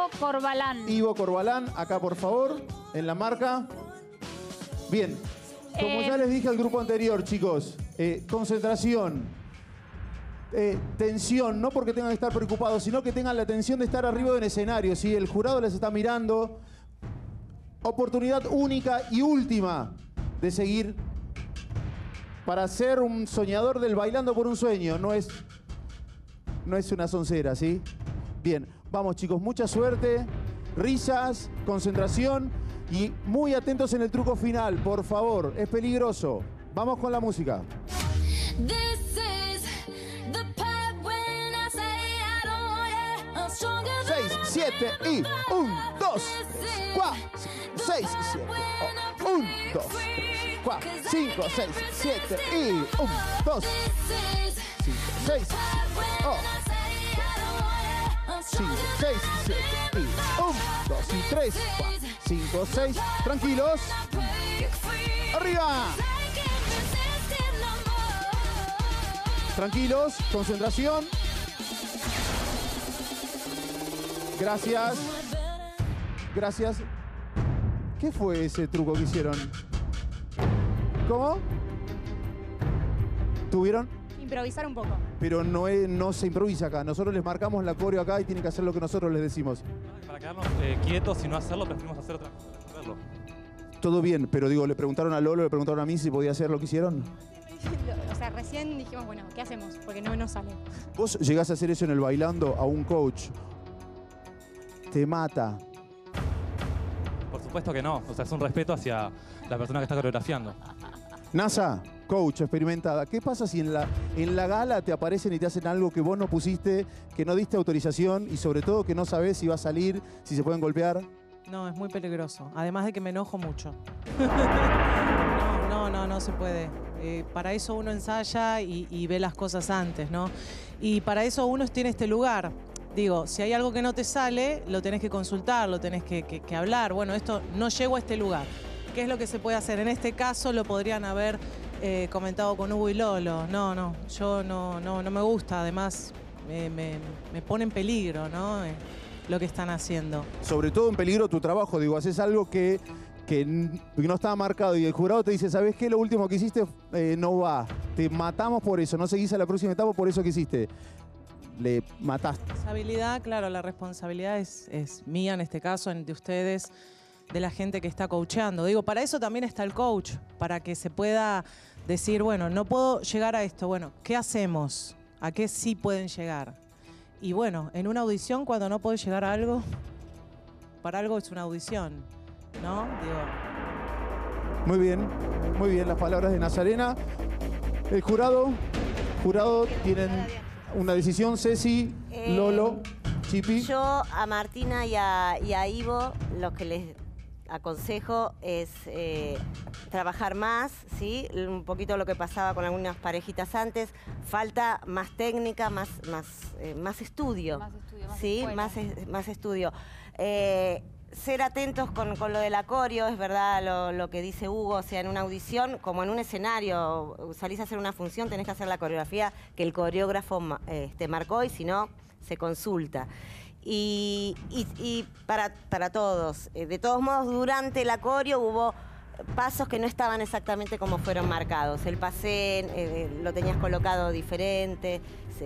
Ivo Corbalán, acá, por favor. En la marca. Bien. Como ya les dije al grupo anterior, chicos, concentración. Tensión, no porque tengan que estar preocupados, sino que tengan la tensión de estar arriba del escenario, ¿sí? El jurado les está mirando. Oportunidad única y última de seguir para ser un soñador del Bailando por un Sueño. No es una soncera, ¿sí? Bien, vamos, chicos, mucha suerte, risas, concentración y muy atentos en el truco final, por favor, es peligroso. Vamos con la música. 6, 7 y 1, 2, 3, 4, 6, 7, 1, 2, 3. 4, 5, 6, 7 y 1, 2, 5, 6, 5, 6, 7 y 1, 2 y 3, 4, 5, 6. Tranquilos. ¡Arriba! Tranquilos, concentración. Gracias. Gracias. ¿Qué fue ese truco que hicieron? ¿Cómo? ¿Tuvieron? Improvisar un poco. Pero no se improvisa acá. Nosotros les marcamos la coreo acá y tienen que hacer lo que nosotros les decimos. Para quedarnos quietos y no hacerlo, preferimos hacer otra cosa. Hacerlo. Todo bien, pero digo, le preguntaron a Lolo, le preguntaron a mí si podía hacer lo que hicieron. O sea, recién dijimos, bueno, ¿qué hacemos? Porque no nos sale. Vos llegás a hacer eso en el bailando a un coach. Te mata. Por supuesto que no. O sea, es un respeto hacia la persona que está coreografiando. NASA, coach, experimentada. ¿Qué pasa si en la gala te aparecen y te hacen algo que vos no pusiste, que no diste autorización y sobre todo que no sabés si va a salir, si se pueden golpear? No, es muy peligroso. Además de que me enojo mucho. No se puede. Para eso uno ensaya y ve las cosas antes, ¿no? Y para eso uno tiene este lugar. Digo, si hay algo que no te sale, lo tenés que consultar, lo tenés que hablar. Bueno, esto no llego a este lugar. ¿Qué es lo que se puede hacer? En este caso lo podrían haber comentado con Hugo y Lolo. No, yo no me gusta. Además, me pone en peligro, ¿no? Lo que están haciendo. Sobre todo en peligro tu trabajo. Digo, haces algo que no estaba marcado y el jurado te dice, ¿sabes qué? Lo último que hiciste no va. Te matamos por eso. No seguís a la próxima etapa por eso que hiciste. Le mataste. Responsabilidad, claro, la responsabilidad es mía en este caso, de ustedes, de la gente que está coachando. Digo, para eso también está el coach, para que se pueda decir, bueno, no puedo llegar a esto. Bueno, ¿qué hacemos? ¿A qué sí pueden llegar? Y bueno, en una audición, cuando no podés llegar a algo, para algo es una audición, ¿no? Digo. Muy bien las palabras de Nazarena. El jurado tienen una decisión, Ceci, Lolo, Chipi. Yo a Martina y a Ivo lo que les aconsejo es trabajar más, ¿sí? Un poquito lo que pasaba con algunas parejitas antes. Falta más técnica, más estudio. ¿Sí? Más estudio. Ser atentos con lo del acorio, es verdad lo que dice Hugo, o sea, en una audición, como en un escenario, salís a hacer una función, tenés que hacer la coreografía que el coreógrafo marcó y si no, se consulta. Y para todos. De todos modos, durante el acorio hubo pasos que no estaban exactamente como fueron marcados. El pasé lo tenías colocado diferente,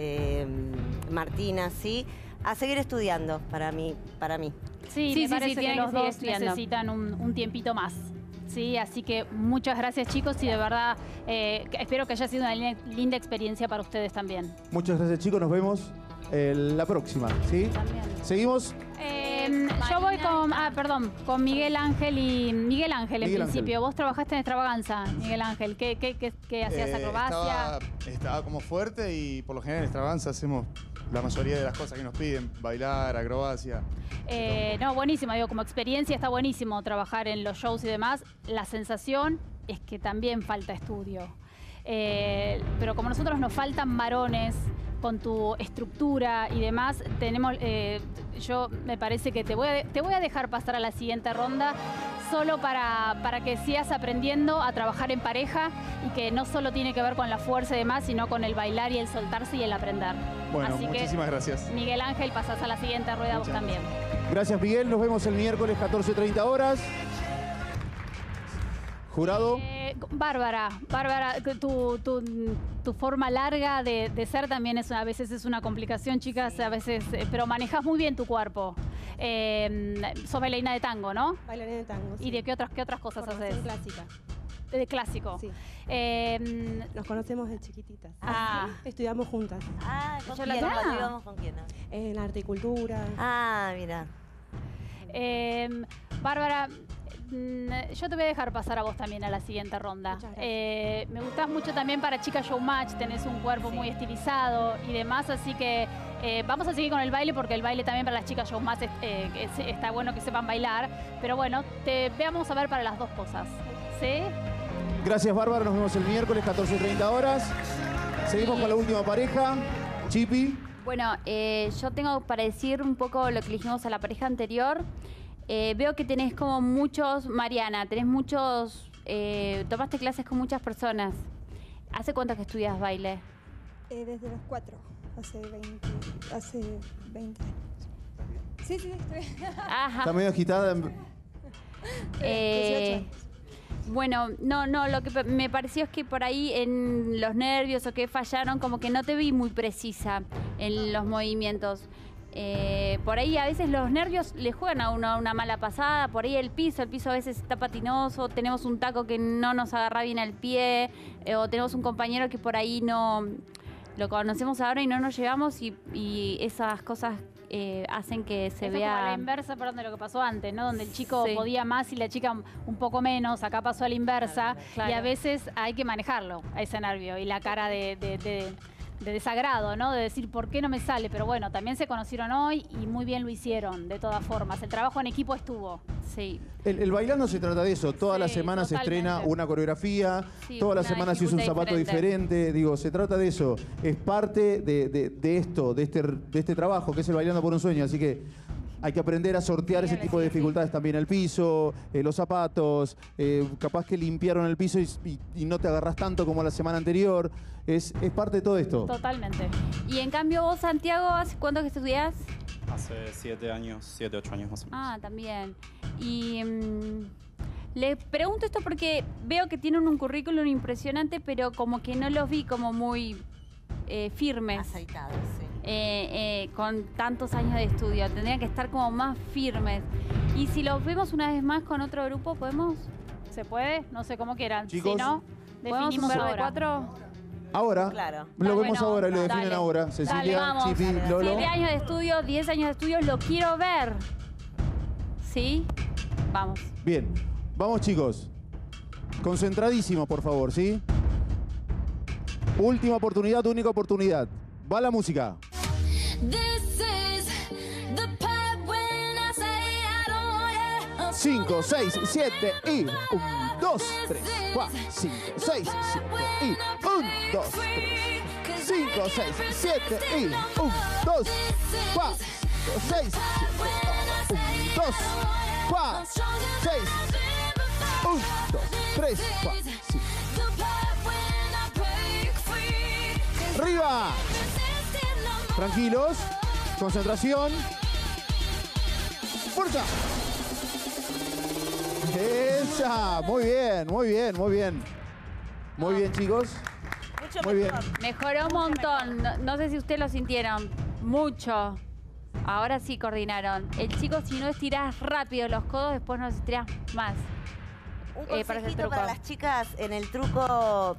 Martina, ¿sí? A seguir estudiando para mí. Sí, me parece que los dos necesitan un tiempito más. Sí, así que muchas gracias, chicos, y de verdad espero que haya sido una linda experiencia para ustedes también. Muchas gracias, chicos, nos vemos la próxima, ¿sí? También. Seguimos. Yo voy con Miguel Ángel en principio. Vos trabajaste en Extravaganza, Miguel Ángel. ¿Qué hacías? ¿Acrobacia? Estaba como fuerte y por lo general en Extravaganza hacemos la mayoría de las cosas que nos piden, bailar, acrobacia. No, buenísimo, digo, como experiencia está buenísimo trabajar en los shows y demás. La sensación es que también falta estudio. Pero como nosotros nos faltan varones con tu estructura y demás, yo me parece que te voy a dejar pasar a la siguiente ronda solo para que sigas aprendiendo a trabajar en pareja y que no solo tiene que ver con la fuerza y demás, sino con el bailar y el soltarse y el aprender. Bueno, así muchísimas gracias. Miguel Ángel, pasás a la siguiente rueda vos también. Gracias, Miguel. Nos vemos el miércoles 14:30 horas. Jurado. Bárbara, tu forma larga de ser también a veces es una complicación, chicas, a veces, pero manejas muy bien tu cuerpo. Sos bailarina de tango, ¿no? Bailarina de tango, sí. ¿Y de qué otras cosas haces? Clásica. De clásico. Sí. Nos conocemos de chiquititas. Estudiamos juntas. ¿Con quién? ¿Estudiamos con quién? En arte y cultura. Mira. Bárbara, yo te voy a dejar pasar a vos también a la siguiente ronda. Me gustás mucho también para Chica Showmatch, tenés un cuerpo muy estilizado y demás, así que vamos a seguir con el baile porque el baile también para las Chicas Showmatch está bueno que sepan bailar, pero bueno, te vamos a ver para las dos cosas, ¿sí? Gracias, Bárbara. Nos vemos el miércoles, 14:30 horas. Seguimos con la última pareja. Chipi. Bueno, yo tengo para decir un poco lo que dijimos a la pareja anterior. Veo que tenés como muchos, Mariana, tenés muchos, tomaste clases con muchas personas. ¿Hace cuánto que estudias baile? Desde los 4, hace 20 años. Sí, estoy. Ajá. Está medio agitada. 18 años. Bueno, no, lo que me pareció es que por ahí en los nervios o que fallaron, como que no te vi muy precisa en los movimientos. Por ahí a veces los nervios le juegan a uno una mala pasada, por ahí el piso a veces está patinoso, tenemos un taco que no nos agarra bien el pie, o tenemos un compañero que por ahí no lo conocemos ahora y no nos llevamos y esas cosas hacen que se Esto vea... como a la inversa, perdón, de lo que pasó antes, ¿no? Donde el chico Sí. podía más y la chica un poco menos. Acá pasó a la inversa. Claro. Y a veces hay que manejarlo, a ese nervio. Y la cara de desagrado, ¿no? De decir, ¿por qué no me sale? Pero bueno, también se conocieron hoy y muy bien lo hicieron, de todas formas. El trabajo en equipo estuvo. Sí. El bailando se trata de eso. Todas las Sí, semanas se totalmente. estrena una coreografía. Sí, Todas las una semanas se usa un dificultad zapato diferente. Digo, se trata de eso. Es parte de esto, de este trabajo que es el Bailando por un Sueño. Así que hay que aprender a sortear ese tipo de dificultades también. El piso, los zapatos, capaz que limpiaron el piso y no te agarras tanto como la semana anterior. Es parte de todo esto. Totalmente. Y en cambio vos, Santiago, ¿hace cuánto que estudiás? Hace 7 años, 7, 8 años más o menos. Ah, también. Y le pregunto esto porque veo que tienen un currículum impresionante, pero como que no los vi como muy firmes. Aceitados, sí. Con tantos años de estudio. Tendrían que estar como más firmes. Y si los vemos una vez más con otro grupo, ¿podemos? ¿Se puede? No sé, cómo quieran. Chicos. Si no, ¿Podemos definimos un verde ahora. 4? Ahora, Claro. lo vemos Bueno, ahora y lo definen dale. ahora. Dale, Cecilia, vamos. Chipi, Dale. Lolo. 7 años de estudio, 10 años de estudio, lo quiero ver. ¿Sí? Vamos. Bien, vamos chicos. Concentradísimos, por favor, ¿sí? Última oportunidad, única oportunidad. Va la música. 5, 6, 7 y 1, 2, 3, 4, 5, 6, 7 y 1, 2, 3, 5, 6, 7 y 1, 2, 4, 6, 7, 1, 2, 4, 6, 1, 2, 3, 4, 5. ¡Arriba! Tranquilos. Concentración. ¡Fuerza! ¡Esa! Muy bien, muy bien, muy bien. Muy bien, chicos. Mucho Muy bien. mejor. Mejoró un montón. No sé si ustedes lo sintieron. Mucho. Ahora sí coordinaron. El chico, si no estirás rápido los codos, después no estirás más. Un para hacer consejito truco. para las chicas en el truco,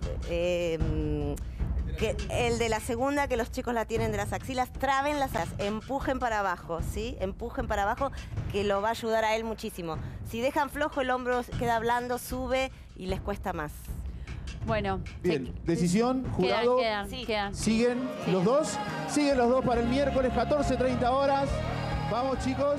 que el de la segunda, que los chicos la tienen de las axilas, traben las axilas, empujen para abajo, ¿sí? Empujen para abajo, que lo va a ayudar a él muchísimo. Si dejan flojo, el hombro queda blando, sube y les cuesta más. Bueno. Bien, decisión, jurado. Quedan. ¿Siguen los dos? Siguen los dos para el miércoles, 14:30 horas. Vamos, chicos.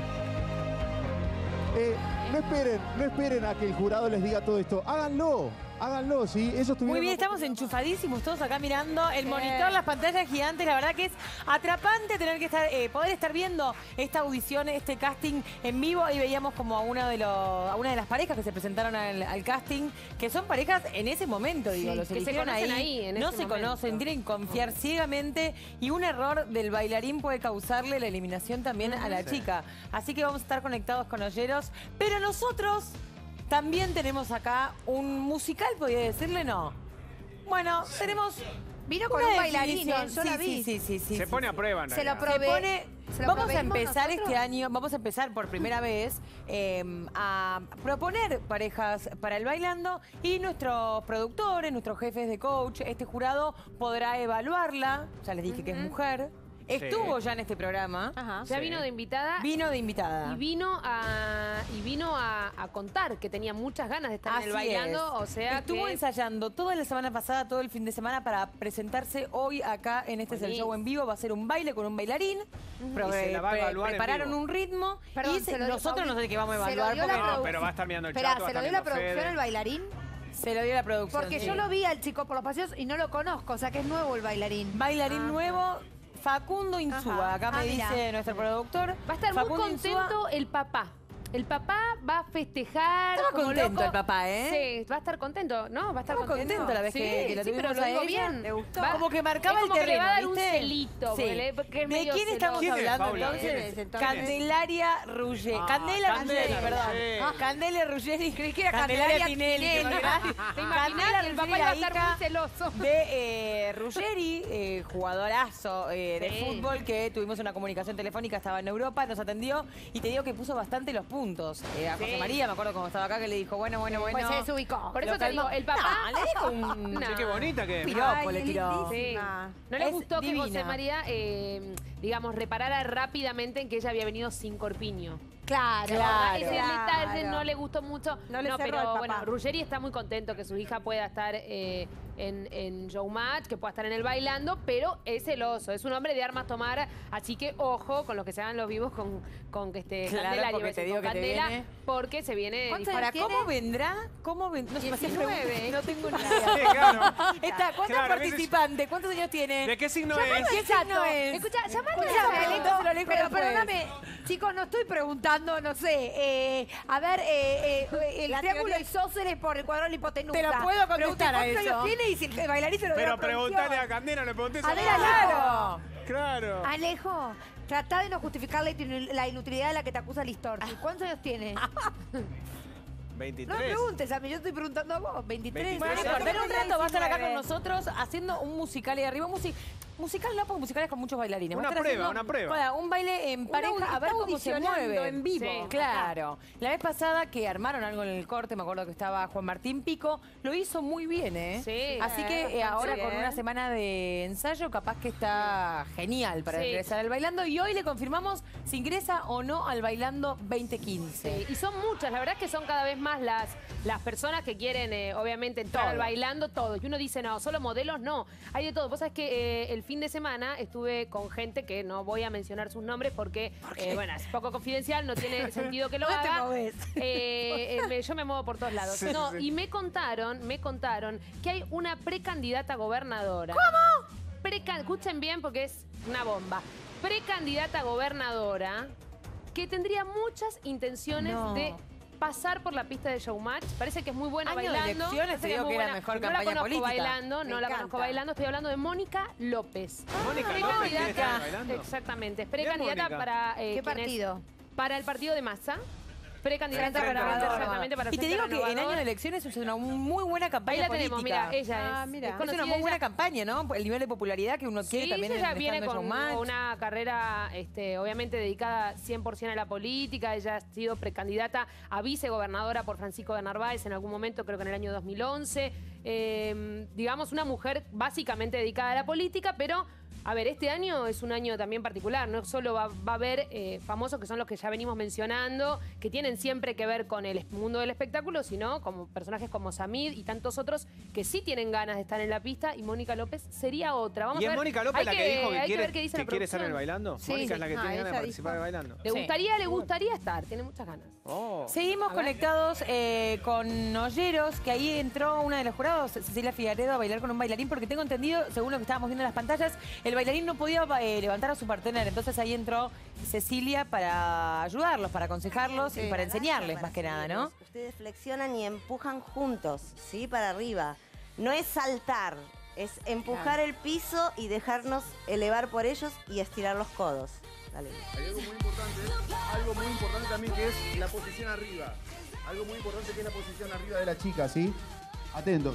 No esperen a que el jurado les diga todo esto. Háganlo, ¿sí? Eso Muy bien, estamos enchufadísimos todos acá mirando el monitor, las pantallas gigantes. La verdad que es atrapante tener que estar, poder estar viendo esta audición, este casting en vivo. Ahí veíamos como a una de las parejas que se presentaron al casting, que son parejas en ese momento, digo, Sí, los que se eligieron conocen ahí, en no ese se momento. conocen, tienen que confiar ciegamente y un error del bailarín puede causarle la eliminación también a la chica. Así que vamos a estar conectados con Olleros, pero nosotros también tenemos acá un musical, podría decirle, ¿no? Bueno, tenemos... Vino con una un bailarín, definición. yo la vi. Sí. Se pone a prueba, en Se lo realidad. probé. ¿Se lo Vamos a proveímos empezar nosotros? este año, vamos a empezar por primera vez a proponer parejas para el bailando y nuestros productores, nuestros jefes de coach, este jurado podrá evaluarla. Ya les dije que es mujer. Estuvo ya en este programa. Ajá. Ya vino de invitada. Vino de invitada. Y vino a contar que tenía muchas ganas de estar en el Así bailando. es. O sea estuvo que... ensayando toda la semana pasada, todo el fin de semana para presentarse hoy acá en este es el show en vivo. Va a ser un baile con un bailarín. Y se la va a evaluar en prepararon vivo. un ritmo Perdón, y se lo dio nosotros Pauli. no sé qué vamos a Se lo evaluar dio la porque No, pero va a estar mirando el Esperá, chat, va a ¿se lo estar dio la viendo producción Fede. al bailarín? Se lo dio la producción. Porque sí. yo lo vi al chico por los paseos y no lo conozco, o sea que es nuevo el bailarín. Bailarín nuevo, Facundo Insúa. Acá me dice nuestro productor. Va a estar Facundo muy contento el papá. El papá va a festejar. Estaba como contento loco. el papá, ¿eh? Sí, va a estar contento, ¿no? Va a estar Estaba contento la vez que la sí, tuvimos pero lo a digo ella. bien. Le gustó. Va- Como que marcaba es el como que le terreno, va a dar un ¿viste? celito. Sí. Porque es ¿De medio quién estamos celoso. hablando Paula? entonces? ¿Quién es? Candelaria Ruggeri. Candela Ruggeri, perdón. Candela Ruggeri. Creí que era Candelaria Tinelli. Tinelli. ¿Te imaginas que el papá iba a estar muy celoso? De Ruggeri, jugadorazo de Sí. fútbol, que tuvimos una comunicación telefónica, estaba en Europa, nos atendió y te digo que puso bastante los puntos. A José María, me acuerdo cuando estaba acá, que le dijo, bueno. Pues se desubicó. Por eso te digo, el papá... No, le dijo un... No. Sí, qué bonita que es. piropo le tiró. Sí. No le Es gustó divina. que José María, digamos, reparara rápidamente en que ella había venido sin corpiño. Claro, Ese claro. detalle no le gustó mucho. No le cerró pero al papá. bueno, Ruggeri está muy contento que su hija pueda estar en Showmatch, que pueda estar en el bailando, pero es celoso, es un hombre de armas tomar, así que ojo con los que se hagan los vivos con Claro, Candela, porque iba a te decir, digo con que te Candela, viene. porque se viene... ¿Cuántos Ahora, tiene? ¿cómo vendrá? No sé, me hacías 19. preguntas, no tengo ni Sí, idea. claro. ¿Cuántos Claro, participantes? ¿Cuántos años tiene? ¿De qué signo ¿Qué es? signo es? Escucha, llamate Escuchame, a Alejo, se lo alejo pero después. perdóname, chicos, no estoy preguntando, no sé, a ver, el La triángulo teoría- isósceles por el cuadrado de la hipotenusa. Te lo puedo Pero usted contestar a ¿cuántos eso? años tiene y si el bailarín se lo dio Pero la producción? preguntale a Candela, le pregunté eso. A ver, Claro. Claro. Alejo, tratá de no justificar la inutilidad de la que te acusa Listorti. ¿Cuántos años tiene? 23. No me preguntes a mí, yo estoy preguntando a vos. 23. Bueno, Bueno, cortar un rato va a estar acá con 19. nosotros haciendo un musical ahí arriba. Musical no, porque musical es con muchos bailarines. Va a Una estar prueba, haciendo, una prueba. bueno, un baile en pareja, a ver está cómo se audicionando mueve. en vivo. Sí, claro. La vez pasada que armaron algo en el corte, me acuerdo que estaba Juan Martín Pico, lo hizo muy bien, ¿eh? Sí. Así que ahora bien. con una semana de ensayo, capaz que está genial para Sí. ingresar al bailando. Y hoy le confirmamos si ingresa o no al bailando 2015. Sí, y son muchas, la verdad es que son cada vez más las personas que quieren, obviamente, entrar Todo. al bailando, todo. Y uno dice, no, solo modelos, no. Hay de todo. Vos sabés que el fin de semana estuve con gente que no voy a mencionar sus nombres porque, bueno, es poco confidencial, no tiene sentido que lo ¿Dónde te haga. movés? Yo me muevo por todos lados. Sí, No, sí. y me contaron que hay una precandidata gobernadora. ¿Cómo? Escuchen bien porque es una bomba. Precandidata gobernadora que tendría muchas intenciones No. de pasar por la pista de Showmatch. Parece que es muy buena Año de bailando. elecciones, Parece te que es digo muy que era buena. mejor No campaña la conozco política. bailando, no Me la conozco encanta. bailando. Estoy hablando de Mónica López. Mónica López tiene que estar bailando. Exactamente. Es Bien, precandidata Mónica. para... ¿Qué ¿quién es? partido? Para el partido de Massa. Precandidata Frente Renovador. exactamente para el Y te Frente digo que en Renovador. año de elecciones es una muy buena Ahí campaña la tenemos, política. mira, ella es. mira. Es Es conocida una muy buena ella. campaña, ¿no? El nivel de popularidad que uno quiere Sí, también ella en viene estando en con Showmatch. una carrera, obviamente dedicada 100% a la política. Ella ha sido precandidata a vicegobernadora por Francisco de Narváez en algún momento, creo que en el año 2011. Digamos, una mujer básicamente dedicada a la política, pero... A ver, este año es un año también particular, no solo va a haber famosos que son los que ya venimos mencionando, que tienen siempre que ver con el mundo del espectáculo, sino como personajes como Samid y tantos otros que sí tienen ganas de estar en la pista, y Mónica López sería otra. Vamos ¿Y a es ver. Mónica López Hay la que dijo hay que ver qué dice la quiere estar en el producción. bailando? Sí. Mónica es la que tiene ganas de ella participar dijo. del bailando. Le gustaría estar, tiene muchas ganas. Oh. Seguimos conectados con Olleros, que ahí entró una de los jurados, Cecilia Figaredo, a bailar con un bailarín, porque tengo entendido, según lo que estábamos viendo en las pantallas, el bailarín no podía levantar a su partener, entonces ahí entró Cecilia para ayudarlos, para aconsejarlos y para enseñarles más que nada, ¿no? Ustedes flexionan y empujan juntos, ¿sí? Para arriba. No es saltar, es empujar el piso y dejarnos elevar por ellos y estirar los codos. Dale. Hay algo muy importante también que es la posición arriba. Algo muy importante que es la posición arriba de la chica, ¿sí? Atentos.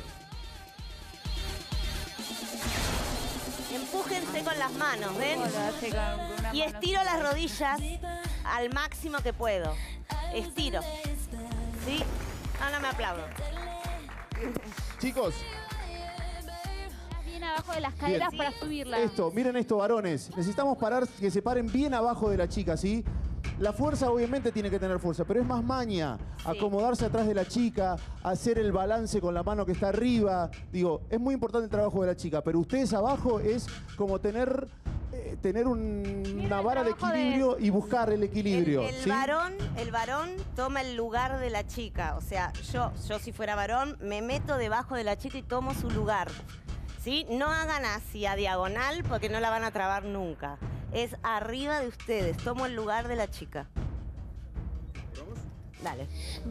Empújense con las manos, ¿ven? Y estiro las rodillas al máximo que puedo. Estiro. ¿Sí? Ahora me aplaudo. Chicos, Bien abajo de las caderas Bien. para subirla. miren esto, varones. Necesitamos que se paren bien abajo de la chica, ¿sí? La fuerza obviamente tiene que tener fuerza, pero es más maña. Acomodarse atrás de la chica, hacer el balance con la mano que está arriba. Digo, es muy importante el trabajo de la chica, pero ustedes abajo es como tener tener una vara de equilibrio y buscar el equilibrio. El varón toma el lugar de la chica. O sea, yo si fuera varón, me meto debajo de la chica y tomo su lugar. ¿Sí? No hagan así a diagonal porque no la van a trabar nunca. Es arriba de ustedes. Tomo el lugar de la chica. Dale.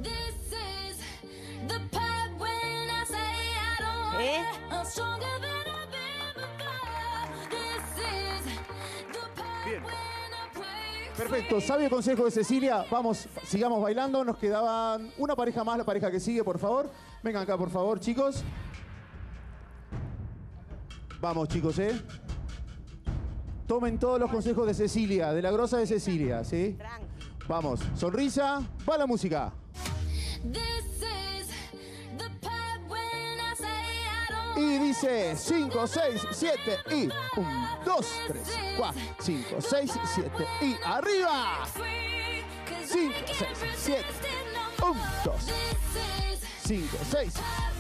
Bien. Perfecto, sabio consejo de Cecilia. Vamos, sigamos bailando. Nos quedaban una pareja más, la pareja que sigue, por favor. Vengan acá, por favor, chicos. Vamos, chicos, Tomen todos los consejos de Cecilia, de la grosa de Cecilia, ¿sí? Vamos, sonrisa, va la música. Y dice 5, 6, 7 y 1, 2, 3, 4, 5, 6, 7 y arriba. 5, 6, 7, 1, 2, 5, 6,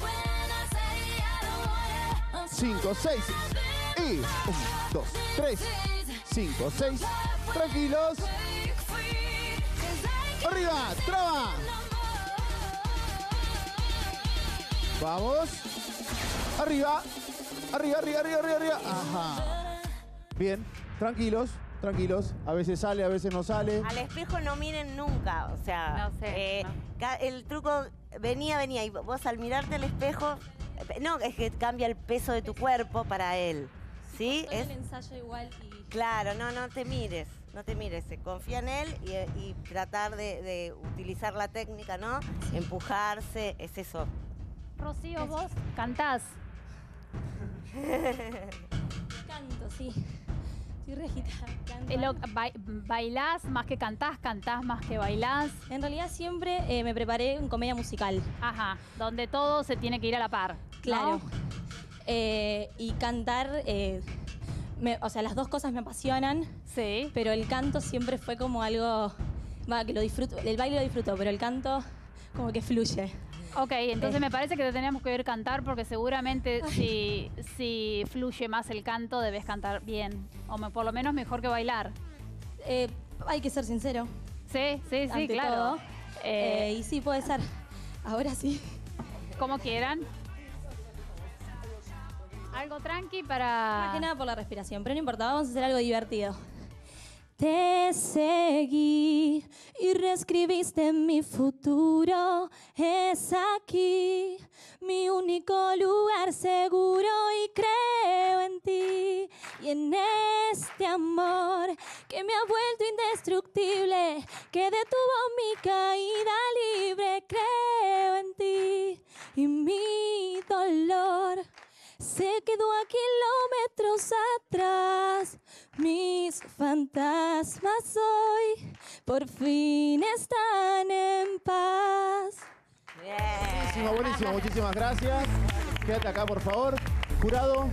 5, 6 y 1, 2, 3, 5, 6. Tranquilos. Arriba, traba. Vamos. Arriba. Arriba, arriba, arriba, arriba, arriba. Ajá. Bien, tranquilos, tranquilos. A veces sale, a veces no sale. Al espejo no miren nunca. O sea, No sé, el truco venía. Y vos al mirarte al espejo, no, es que cambia el peso de tu cuerpo para él. ¿Sí? Es el ensayo igual y... Claro, no te mires. No te mires, confía en él y tratar de utilizar la técnica, ¿no? Empujarse, es eso. Rocío, vos cantás. Canto, sí. Estoy re agitada. ¿Bailás más que cantás? ¿Cantás más que bailás? En realidad siempre me preparé en comedia musical. Ajá, donde todo se tiene que ir a la par. Claro. ¿No? Y cantar, o sea, las dos cosas me apasionan. Sí. Pero el canto siempre fue como algo, que lo disfruto. El baile lo disfruto, pero el canto como que fluye. Ok, entonces me parece que te tenemos que ver cantar porque seguramente si fluye más el canto debes cantar bien. O por lo menos mejor que bailar. Hay que ser sincero. Sí, claro. Y sí, puede ser. Ahora sí. Como quieran. Algo tranqui para... Más que nada por la respiración, pero no importa, vamos a hacer algo divertido. Te seguí y reescribiste mi futuro. Es aquí mi único lugar seguro y creo en ti. Y en este amor que me ha vuelto indestructible, que detuvo mi caída libre. Creo en ti y mi dolor se quedó a kilómetros atrás. Mis fantasmas hoy por fin están en paz. Buenísimo, buenísimo. Muchísimas gracias. Quédate acá, por favor. Jurado.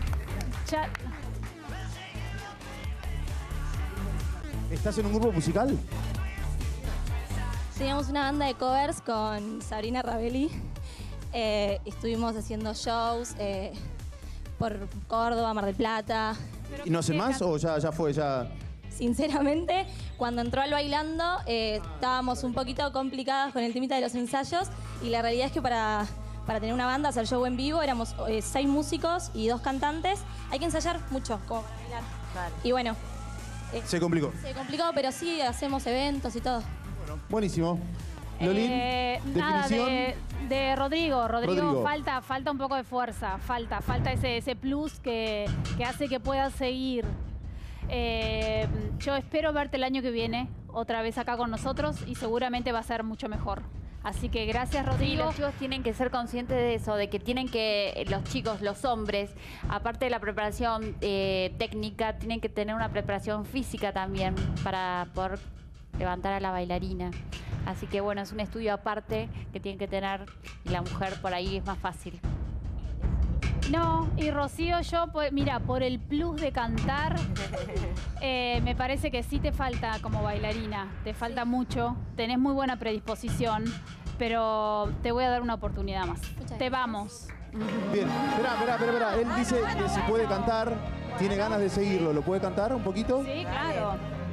¿Estás en un grupo musical? Teníamos una banda de covers con Sabrina Ravelli. Estuvimos haciendo shows por Córdoba, Mar del Plata. ¿Y no hacen más o ya fue? Sinceramente, cuando entró al Bailando, estábamos un poquito complicadas con el temita de los ensayos y la realidad es que para tener una banda, hacer show en vivo, éramos 6 músicos y 2 cantantes. Hay que ensayar mucho, como para bailar. Vale. Y bueno. Se complicó. Se complicó, pero sí hacemos eventos y todo. Bueno, buenísimo. Lolín, nada, de Rodrigo, falta un poco de fuerza, falta ese plus que hace que puedas seguir. Yo espero verte el año que viene otra vez acá con nosotros y seguramente va a ser mucho mejor. Así que gracias, Rodrigo. Sí, los chicos tienen que ser conscientes de eso, de que tienen que, los chicos, los hombres, aparte de la preparación técnica, tienen que tener una preparación física también para poder levantar a la bailarina. Así que bueno, es un estudio aparte que tienen que tener y la mujer por ahí es más fácil. No, y Rocío, mira, por el plus de cantar, me parece que sí te falta como bailarina, te falta mucho, tenés muy buena predisposición, pero te voy a dar una oportunidad más. Te vamos. Bien, espera. Él dice que si puede cantar. tiene ganas de seguirlo. ¿Lo puede cantar un poquito? Sí, claro.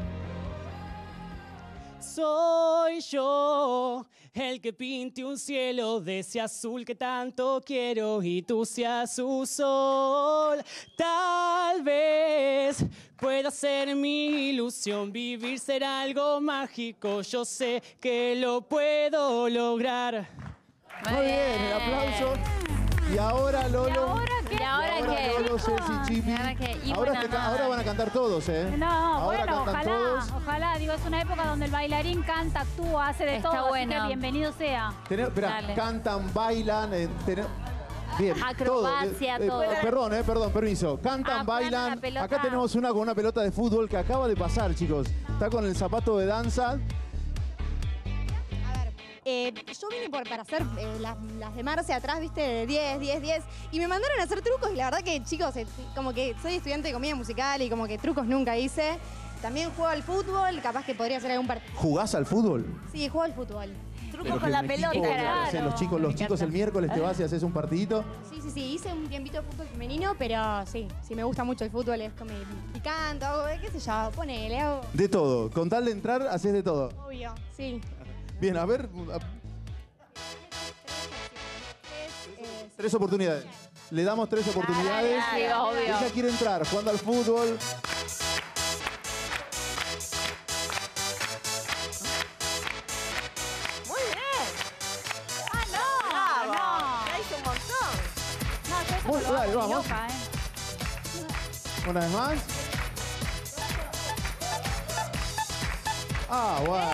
Soy yo el que pinte un cielo de ese azul que tanto quiero y tú seas su sol. Tal vez pueda ser mi ilusión, vivir ser algo mágico. Yo sé que lo puedo lograr. Muy bien, el aplauso. Y ahora Lolo. ¿Y ahora qué? Y ahora Lolo, Ceci, Chipi. Ahora van a cantar todos, ¿eh? No, ahora bueno, cantan todos. ojalá, digo, es una época donde el bailarín canta, actúa, hace de Está todo, bueno. así que bienvenido sea. Esperá, Dale. cantan, bailan, bien, Acrobacia, todo. Perdón, permiso. Cantan, bailan. la pelota. Acá tenemos una con una pelota de fútbol que acaba de pasar, chicos. Está con el zapato de danza. Yo vine para hacer las de Marce atrás, viste, de 10, y me mandaron a hacer trucos y la verdad que, chicos, como que soy estudiante de comedia musical y como que trucos nunca hice. También juego al fútbol, capaz que podría hacer algún partido. ¿Jugás al fútbol? Sí, juego al fútbol. Trucos con la pelota. Los chicos el miércoles te vas y haces un partidito. Sí, hice un tiempito de fútbol femenino, pero sí, me gusta mucho el fútbol, es como y canto, qué sé yo, ponele, hago. De todo. Con tal de entrar, haces de todo. Obvio, sí. Bien, a ver. 3 oportunidades. Le damos 3 oportunidades. Dale, obvio. Ella quiere entrar jugando al fútbol. Muy bien. No. Ya hizo un montón. No, yo eso Muy- lo hago dale, ni vamos. loca, Una vez más. Ah, bueno.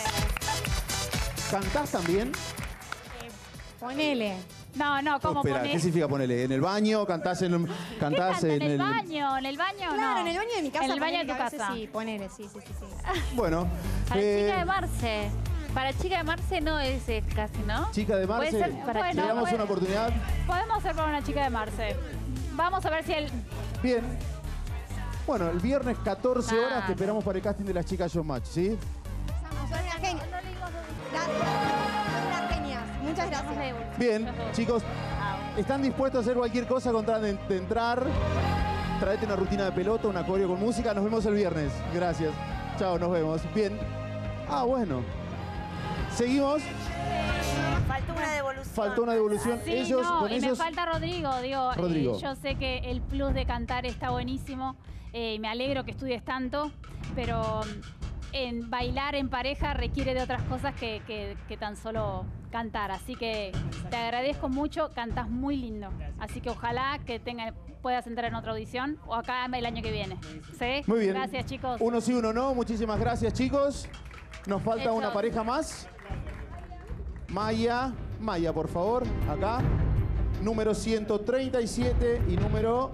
¿Cantás también? Ponele. No, ¿cómo Espera, ponés? ¿qué significa ponele? ¿En el baño? ¿Cantás en cantás ¿En el el baño? ¿En el baño? Claro, no. en el baño de mi casa. En el baño de ponele tu que a veces casa. Sí, ponele, sí. Bueno. Para chica de Marce. Para chica de Marce no es casi, ¿no? Chica de Marce, Puede ser para le chica. damos una oportunidad. Podemos hacer para una chica de Marce. Vamos a ver si él... Bien. Bueno, el viernes 14 horas te esperamos para el casting de las chicas Showmatch, ¿sí? Son unas genias. Son unas genias. Muchas gracias. Bien, chicos, ¿están dispuestos a hacer cualquier cosa con tal de entrar? Traete una rutina de pelota, un acorio con música. Nos vemos el viernes. Gracias. Chao, nos vemos. Bien. Ah, bueno. Seguimos. Faltó una devolución. Faltó una devolución. Sí, ellos, no, con y ellos. me falta Rodrigo. Digo, Rodrigo. yo sé que el plus de cantar está buenísimo. Me alegro que estudies tanto, pero en bailar en pareja requiere de otras cosas que tan solo cantar. Así que te agradezco mucho, cantás muy lindo. Así que ojalá que puedas entrar en otra audición o acá el año que viene. ¿Sí? Muy bien. Gracias, chicos. Uno sí, uno no. Muchísimas gracias, chicos. Nos falta Eso. una pareja más. Maya, por favor, acá. Número 137 y número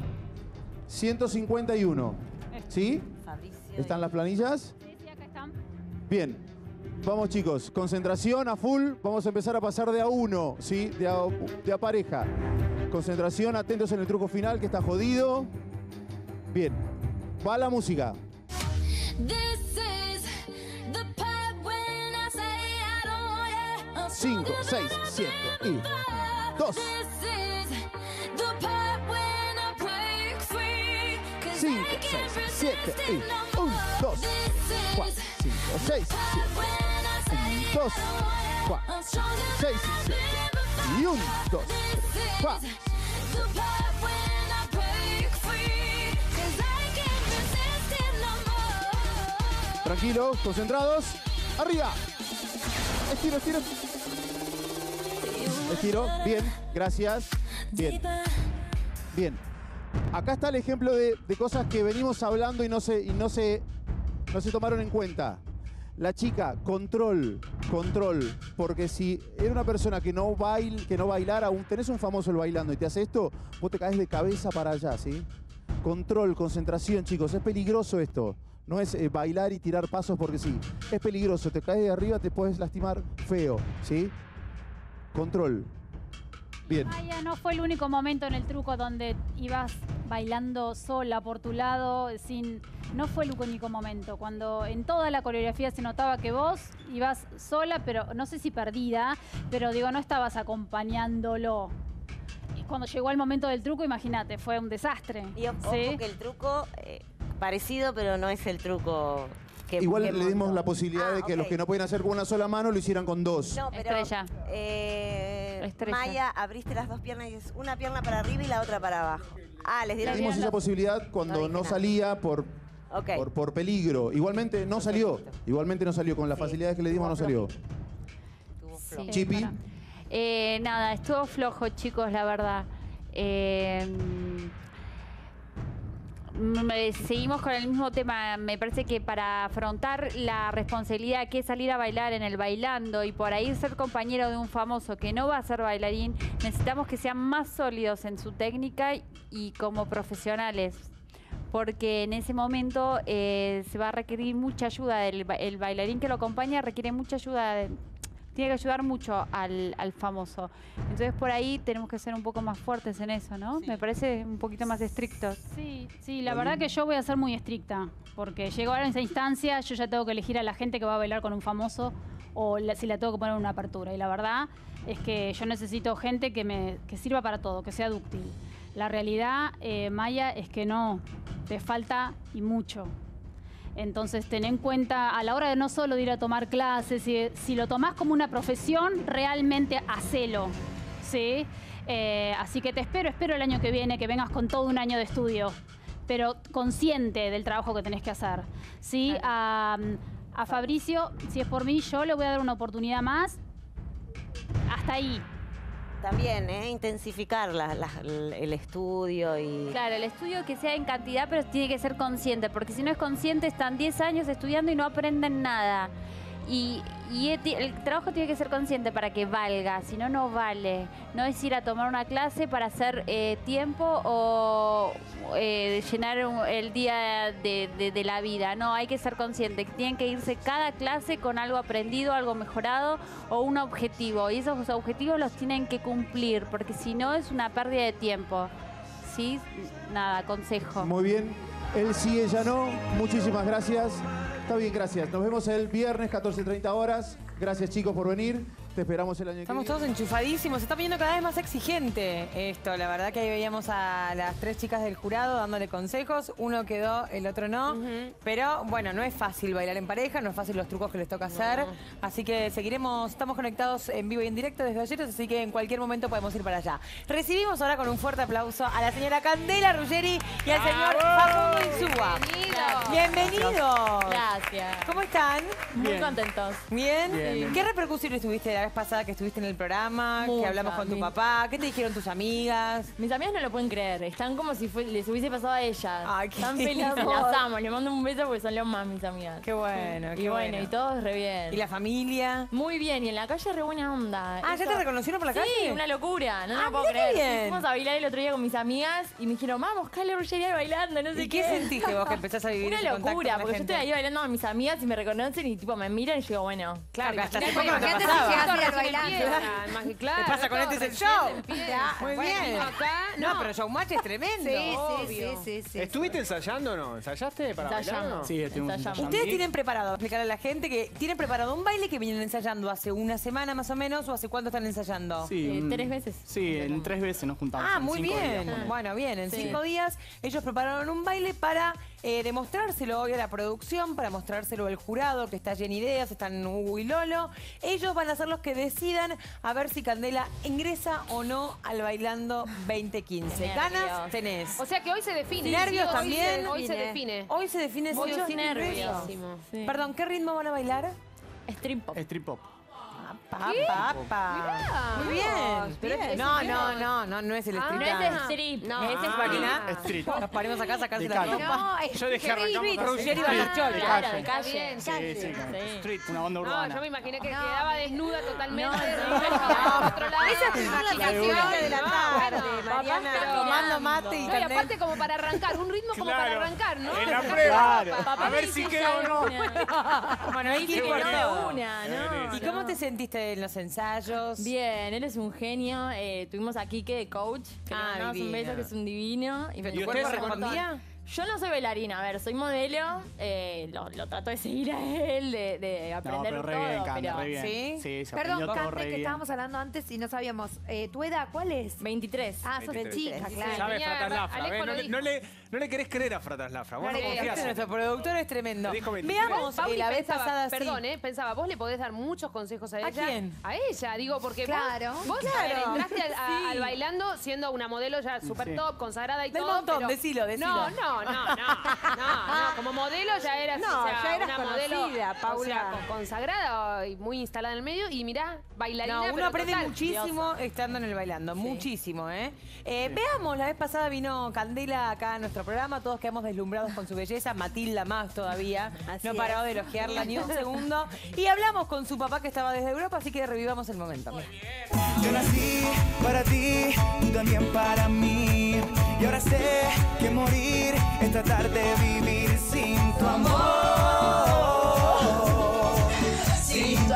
151. ¿Sí? ¿Están las planillas? Sí, acá están. Bien. Vamos, chicos. Concentración a full. Vamos a empezar a pasar de a uno, ¿sí? De a pareja. Concentración, atentos en el truco final que está jodido. Bien. Va la música. 5, 6, 7 y 2. 5, 6, 7 y 1, 2, 4, 5, 6, 7, 2, 4, 6, 7 y 1, 2, 4. Tranquilos, concentrados. Arriba. Estiro, estiro. Estiro. Bien, gracias. Bien. Bien. Acá está el ejemplo de cosas que venimos hablando y no se tomaron en cuenta. La chica, control, porque si era una persona que no bailara, tenés un famoso el bailando y te hace esto, vos te caes de cabeza para allá, ¿sí? Control, concentración, chicos, es peligroso esto. No es bailar y tirar pasos porque sí. Es peligroso, te caes de arriba, te puedes lastimar feo, ¿sí? Control. Bien. Maya, no fue el único momento en el truco donde ibas bailando sola por tu lado, no fue el único momento. Cuando en toda la coreografía se notaba que vos ibas sola, pero no sé si perdida, pero digo, no estabas acompañándolo. cuando llegó el momento del truco, imagínate, fue un desastre. Y ojo que el truco, parecido, pero no es el truco que igual le dimos la posibilidad de que los que no pueden hacer con una sola mano lo hicieran con dos. No, pero Estrella. Maya, abriste las dos piernas y es una pierna para arriba y la otra para abajo. Les Le dimos esa posibilidad cuando no salía por peligro. Igualmente no salió. Igualmente no salió. Con las facilidades que le dimos no salió. Sí. Chipi. Nada, estuvo flojo, chicos, la verdad. Seguimos con el mismo tema. Me parece que para afrontar la responsabilidad que es salir a bailar en el bailando y por ahí ser compañero de un famoso que no va a ser bailarín, necesitamos que sean más sólidos en su técnica y como profesionales. Porque en ese momento se va a requerir mucha ayuda. El bailarín que lo acompaña requiere mucha ayuda. Tiene que ayudar mucho al famoso. Entonces por ahí tenemos que ser un poco más fuertes en eso, ¿no? Sí. Me parece un poquito más estrictos. Sí, la verdad que yo voy a ser muy estricta, porque llego a esa instancia, yo ya tengo que elegir a la gente que va a bailar con un famoso o si la tengo que poner en una apertura. Y la verdad es que yo necesito gente que sirva para todo, que sea dúctil. La realidad, Maya, es que no, te falta y mucho. Entonces, ten en cuenta a la hora de no solo de ir a tomar clases, si lo tomás como una profesión, realmente hacelo, ¿sí? Así que te espero el año que viene, que vengas con todo un año de estudio, pero consciente del trabajo que tenés que hacer, ¿sí? A Fabricio, si es por mí, yo le voy a dar una oportunidad más. Hasta ahí. También, intensificar el estudio y... Claro, el estudio que sea en cantidad, pero tiene que ser consciente, porque si no es consciente están 10 años estudiando y no aprenden nada. Y el trabajo tiene que ser consciente para que valga, si no, no vale. No es ir a tomar una clase para hacer tiempo o llenar el día de la vida. No, hay que ser consciente. Tienen que irse cada clase con algo aprendido, algo mejorado o un objetivo. Y esos objetivos los tienen que cumplir, porque si no es una pérdida de tiempo. ¿Sí? Nada, consejo. Muy bien. Él sí, ella no. Muchísimas gracias. Está bien, gracias. Nos vemos el viernes, 14:30 horas. Gracias, chicos, por venir. Te esperamos el año que viene. Estamos todos enchufadísimos. Se está poniendo cada vez más exigente esto. La verdad que ahí veíamos a las 3 chicas del jurado dándole consejos. Uno quedó, el otro no. Pero, bueno, no es fácil bailar en pareja. No es fácil los trucos que les toca hacer. Así que seguiremos. Estamos conectados en vivo y en directo desde ayer. Así que en cualquier momento podemos ir para allá. Recibimos ahora con un fuerte aplauso a la señora Candela Ruggeri y al señor Facundo Insúa. Bienvenidos. Gracias. ¿Cómo están? Muy contentos. ¿Bien? Bien. ¿Qué repercusiones tuviste la vez pasada que estuviste en el programa? Que hablamos con tu papá. ¿Qué te dijeron tus amigas? Mis amigas no lo pueden creer. Están como si les hubiese pasado a ellas. Ay, qué están felices. amor. Las amo. Les mando un beso porque son las más mis amigas. Qué bueno, Y bueno, y todos re bien. ¿Y la familia? Muy bien. Y en la calle re buena onda. Ah, ¿ya te reconocieron por la calle? Sí, una locura. No lo puedo mirá qué creer. bien. Fuimos a bailar el otro día con mis amigas y me dijeron, vamos, Cale Ruggeri bailando, no sé ¿Y qué sentiste vos que empezás a vivir Una ese contacto locura, con la porque yo gente? estoy ahí bailando con mis amigas y me reconocen y tipo me miran y yo digo, bueno. Claro, hasta hace imagínate, poco no te imagínate pasaba. si Claro, llegas a bailar. ¿Qué pasa con este es el show? Muy bien. No, pero showmatch es tremendo. Sí. ¿Estuviste ensayando o no? ¿Ensayaste para bailar o no? Sí, estuvimos ensayando. Ustedes tienen preparado, explicar a la gente que tienen preparado un baile que vienen ensayando hace una semana más o menos, o hace cuánto están ensayando. Sí, 3 veces. Sí, en 3 veces nos juntamos. Ah, en muy 5 bien. días. Bueno, bien, en Sí. 5 días ellos prepararon un baile para demostrárselo hoy a la producción, para mostrárselo al jurado, que está lleno de ideas, están Hugo y Lolo. Ellos van a ser los que decidan a ver si Candela ingresa o no al Bailando 2015. Qué ¿Ganas? nervios. Tenés. O sea que hoy se define. ¿Nervios Sí, también? Hoy se define. Hoy se define si Muchos sí o nervios. ingreso. Sí. Perdón, ¿qué ritmo van a bailar? Stream pop. Street pop. Papa. Muy bien. Bien. No es el No street es dance. street. No. Es Máquina. Street. Nos paremos acá a sacarse De la calle. ropa. Yo dejé arrancamos. Ruggeri va a las cholas. Claro, de calle. Sí, sí. Street, una onda No, urbana. yo me imaginé que quedaba desnuda totalmente. Esa es tu imaginación de la tarde, Mariana. Tomando mate y No, y Candela. aparte como para arrancar, un ritmo como para Claro. arrancar, ¿no? En la prueba. Papá A ver me si dice queda o ya no. de una. Bueno, ahí Dice que que por no todo. de una, ¿no? ¿Y cómo te sentiste en los ensayos? Bien, él es un genio. Tuvimos a Kike de coach, que le mandamos un divino. beso, que es un divino. Y me ¿Y tocó ustedes un se montón. respondía? Yo no soy bailarina, a ver, soy modelo, lo trato de seguir a él, de aprender pero todo, re bien, Cande, pero re bien. ¿sí? Sí, se Perdón, aprendió todo Cande, re que bien. estábamos hablando antes y no sabíamos. ¿Tu edad cuál es? 23. Ah, sos 23. chica, claro. Sabe Tenía- Fratas Lafra, Alejo ¿ves? lo No le querés creer a Fratas Lafra. Vos no No le confías. Este nuestro productor es tremendo. Te dijo 23. Veamos, Pauli la vez pensaba, pasada sí. perdón, pensaba, vos le podés dar muchos consejos a ella. ¿A quién? A ella, digo, porque Claro, vos claro. entraste Sí. al bailando siendo una modelo ya súper Sí. top, consagrada y Del todo. montón, pero- decilo. No, como modelo ya eras, No, o sea, ya eras una modelo, conocida, o sea, Paula. consagrada y muy instalada en el medio. Y mirá, bailarina, No, uno pero aprende total, muchísimo diosa. estando en el bailando, muchísimo, ¿eh? Veamos, la vez pasada vino Candela acá a nuestro programa, todos quedamos deslumbrados con su belleza, Matilda más todavía, Así no es. paró de elogiarla ni un segundo, y hablamos con su papá que estaba desde Europa, así que revivamos el momento. Yo nací para ti, tú también para mí. Y ahora sé que morir es tratar de vivir sin tu amor. Sin tu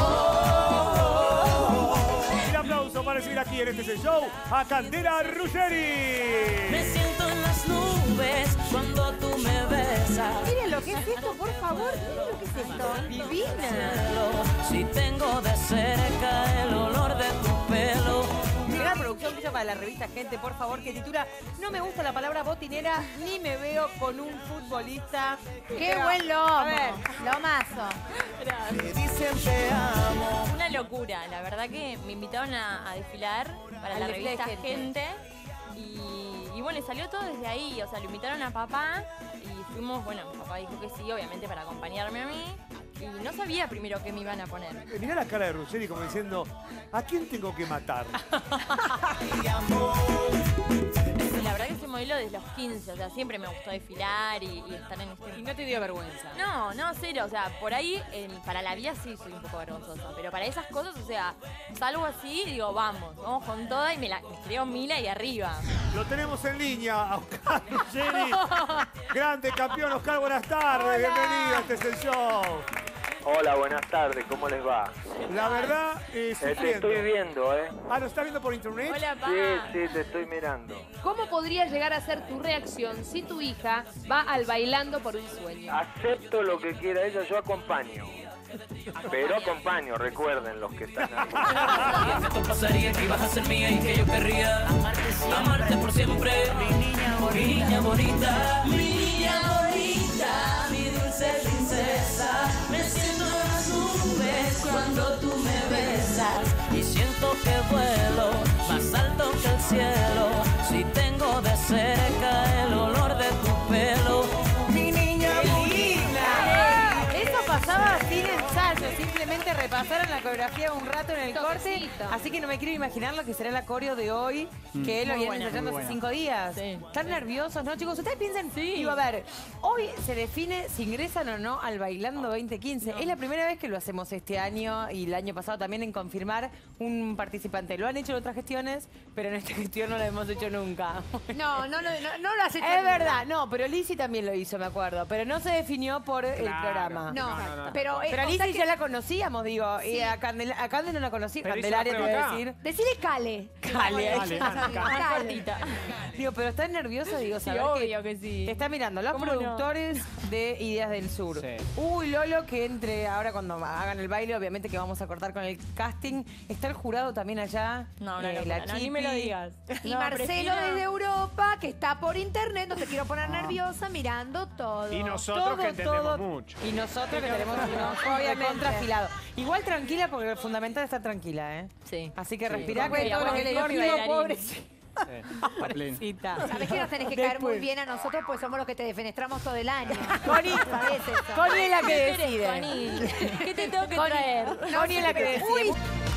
amor. Un aplauso para recibir aquí en este show a Candela Ruggeri. Me siento en las nubes cuando tú me besas. Miren lo que es esto, por favor. Miren lo que es esto. Divina. Si tengo de cerca el olor de tu pelo. Gran producción que hizo para la revista Gente, por favor, que titula No me gusta la palabra botinera, ni me veo con un futbolista. ¡Qué Pero, buen lomo! a ver, Lomazo. Me dicen te amo. Una locura, la verdad que me invitaron a desfilar para Al la desfile de revista Gente. Y bueno, salió todo desde ahí, o sea, lo invitaron a papá y fuimos, bueno, papá dijo que sí, obviamente para acompañarme a mí. Y no sabía primero qué me iban a poner. Mirá la cara de Ruggeri como diciendo, ¿a quién tengo que matar? Y la verdad que soy modelo desde los 15, o sea, siempre me gustó desfilar y estar en este... Y no te dio vergüenza. No, cero, o sea, por ahí, para la vida sí soy un poco vergonzosa, pero para esas cosas, o sea, salgo así y digo, vamos con toda y me creo Mila y arriba. Lo tenemos en línea a Oscar Ruggeri. Grande campeón, Oscar, buenas tardes. Bienvenido a Este es el Show. Hola, buenas tardes, ¿cómo les va? La verdad, Te sufriendo. estoy viendo, ¿eh? Ah, ¿lo estás viendo por internet? Hola, pa. Sí, te estoy mirando. ¿Cómo podría llegar a ser tu reacción si tu hija va al bailando por un sueño? Acepto lo que quiera ella, yo acompaño. Pero acompaño, recuerden los que están ahí. Esto pasaría que ibas a ser mía y que yo querría amarte por siempre. Mi niña bonita, mi niña bonita, mi dulce princesa. Me siento en las nubes cuando tú me besas y siento que vuelo más alto que el cielo. Si tengo de cerca el olor de tu pelo, mi niña bonita. Eso pasaba sin ensayo, simplemente repasaron la coreografía un rato en el corte, Toquecito. así que no me quiero imaginar lo que será la coreo de hoy, que él lo Muy viene buena, ensayando muy hace buena. 5 días. Sí. ¿Están nerviosos, no, chicos? Ustedes piensen, digo, a ver, hoy se define si ingresan o no al Bailando 2015. Es la primera vez que lo hacemos este año y el año pasado también en confirmar un participante. Lo han hecho en otras gestiones, pero en esta gestión no lo hemos hecho nunca. No lo has hecho. Es nunca. verdad, no, pero Lizzy también lo hizo, me acuerdo, pero no se definió por el programa. No, pero... Pero a o sea Lizzy que- ya la conocíamos, digo, y Sí. a Cande no la conocía, Pero hizo Candelaria la te voy a prueba acá. decir. Decile Cale. Cale. Cale. Digo, pero estás nerviosa, digo, Sí, saber obvio que sí. te está mirando los ¿Cómo no? productores de Ideas del Sur. Sí. Uy, Lolo, que entre ahora cuando hagan el baile, obviamente que vamos a cortar con el casting. Está el jurado también allá. No, la no, ni me lo Chipi. digas. Y No, Marcelo prefiero- desde Europa, que está por internet, no te quiero poner nerviosa, mirando todo. Y nosotros que entendemos mucho. Y nosotros que tenemos un obviamente contrafilado. Igual tranquila, porque el fundamental está tranquila, ¿eh? Sí. Así que Sí. respirá Confía, que todo lo vos que le sos mi digo, bailarín. pobrecita. Pobrecita. Sabés que nos tenés que caer muy bien a nosotros, pues somos los que te defenestramos todo el año. Connie, ¿Sabés eso? Connie es la que ¿Qué querés, decide. Connie? ¿Qué te tengo que Connie- traer? Connie es la que decide. Uy.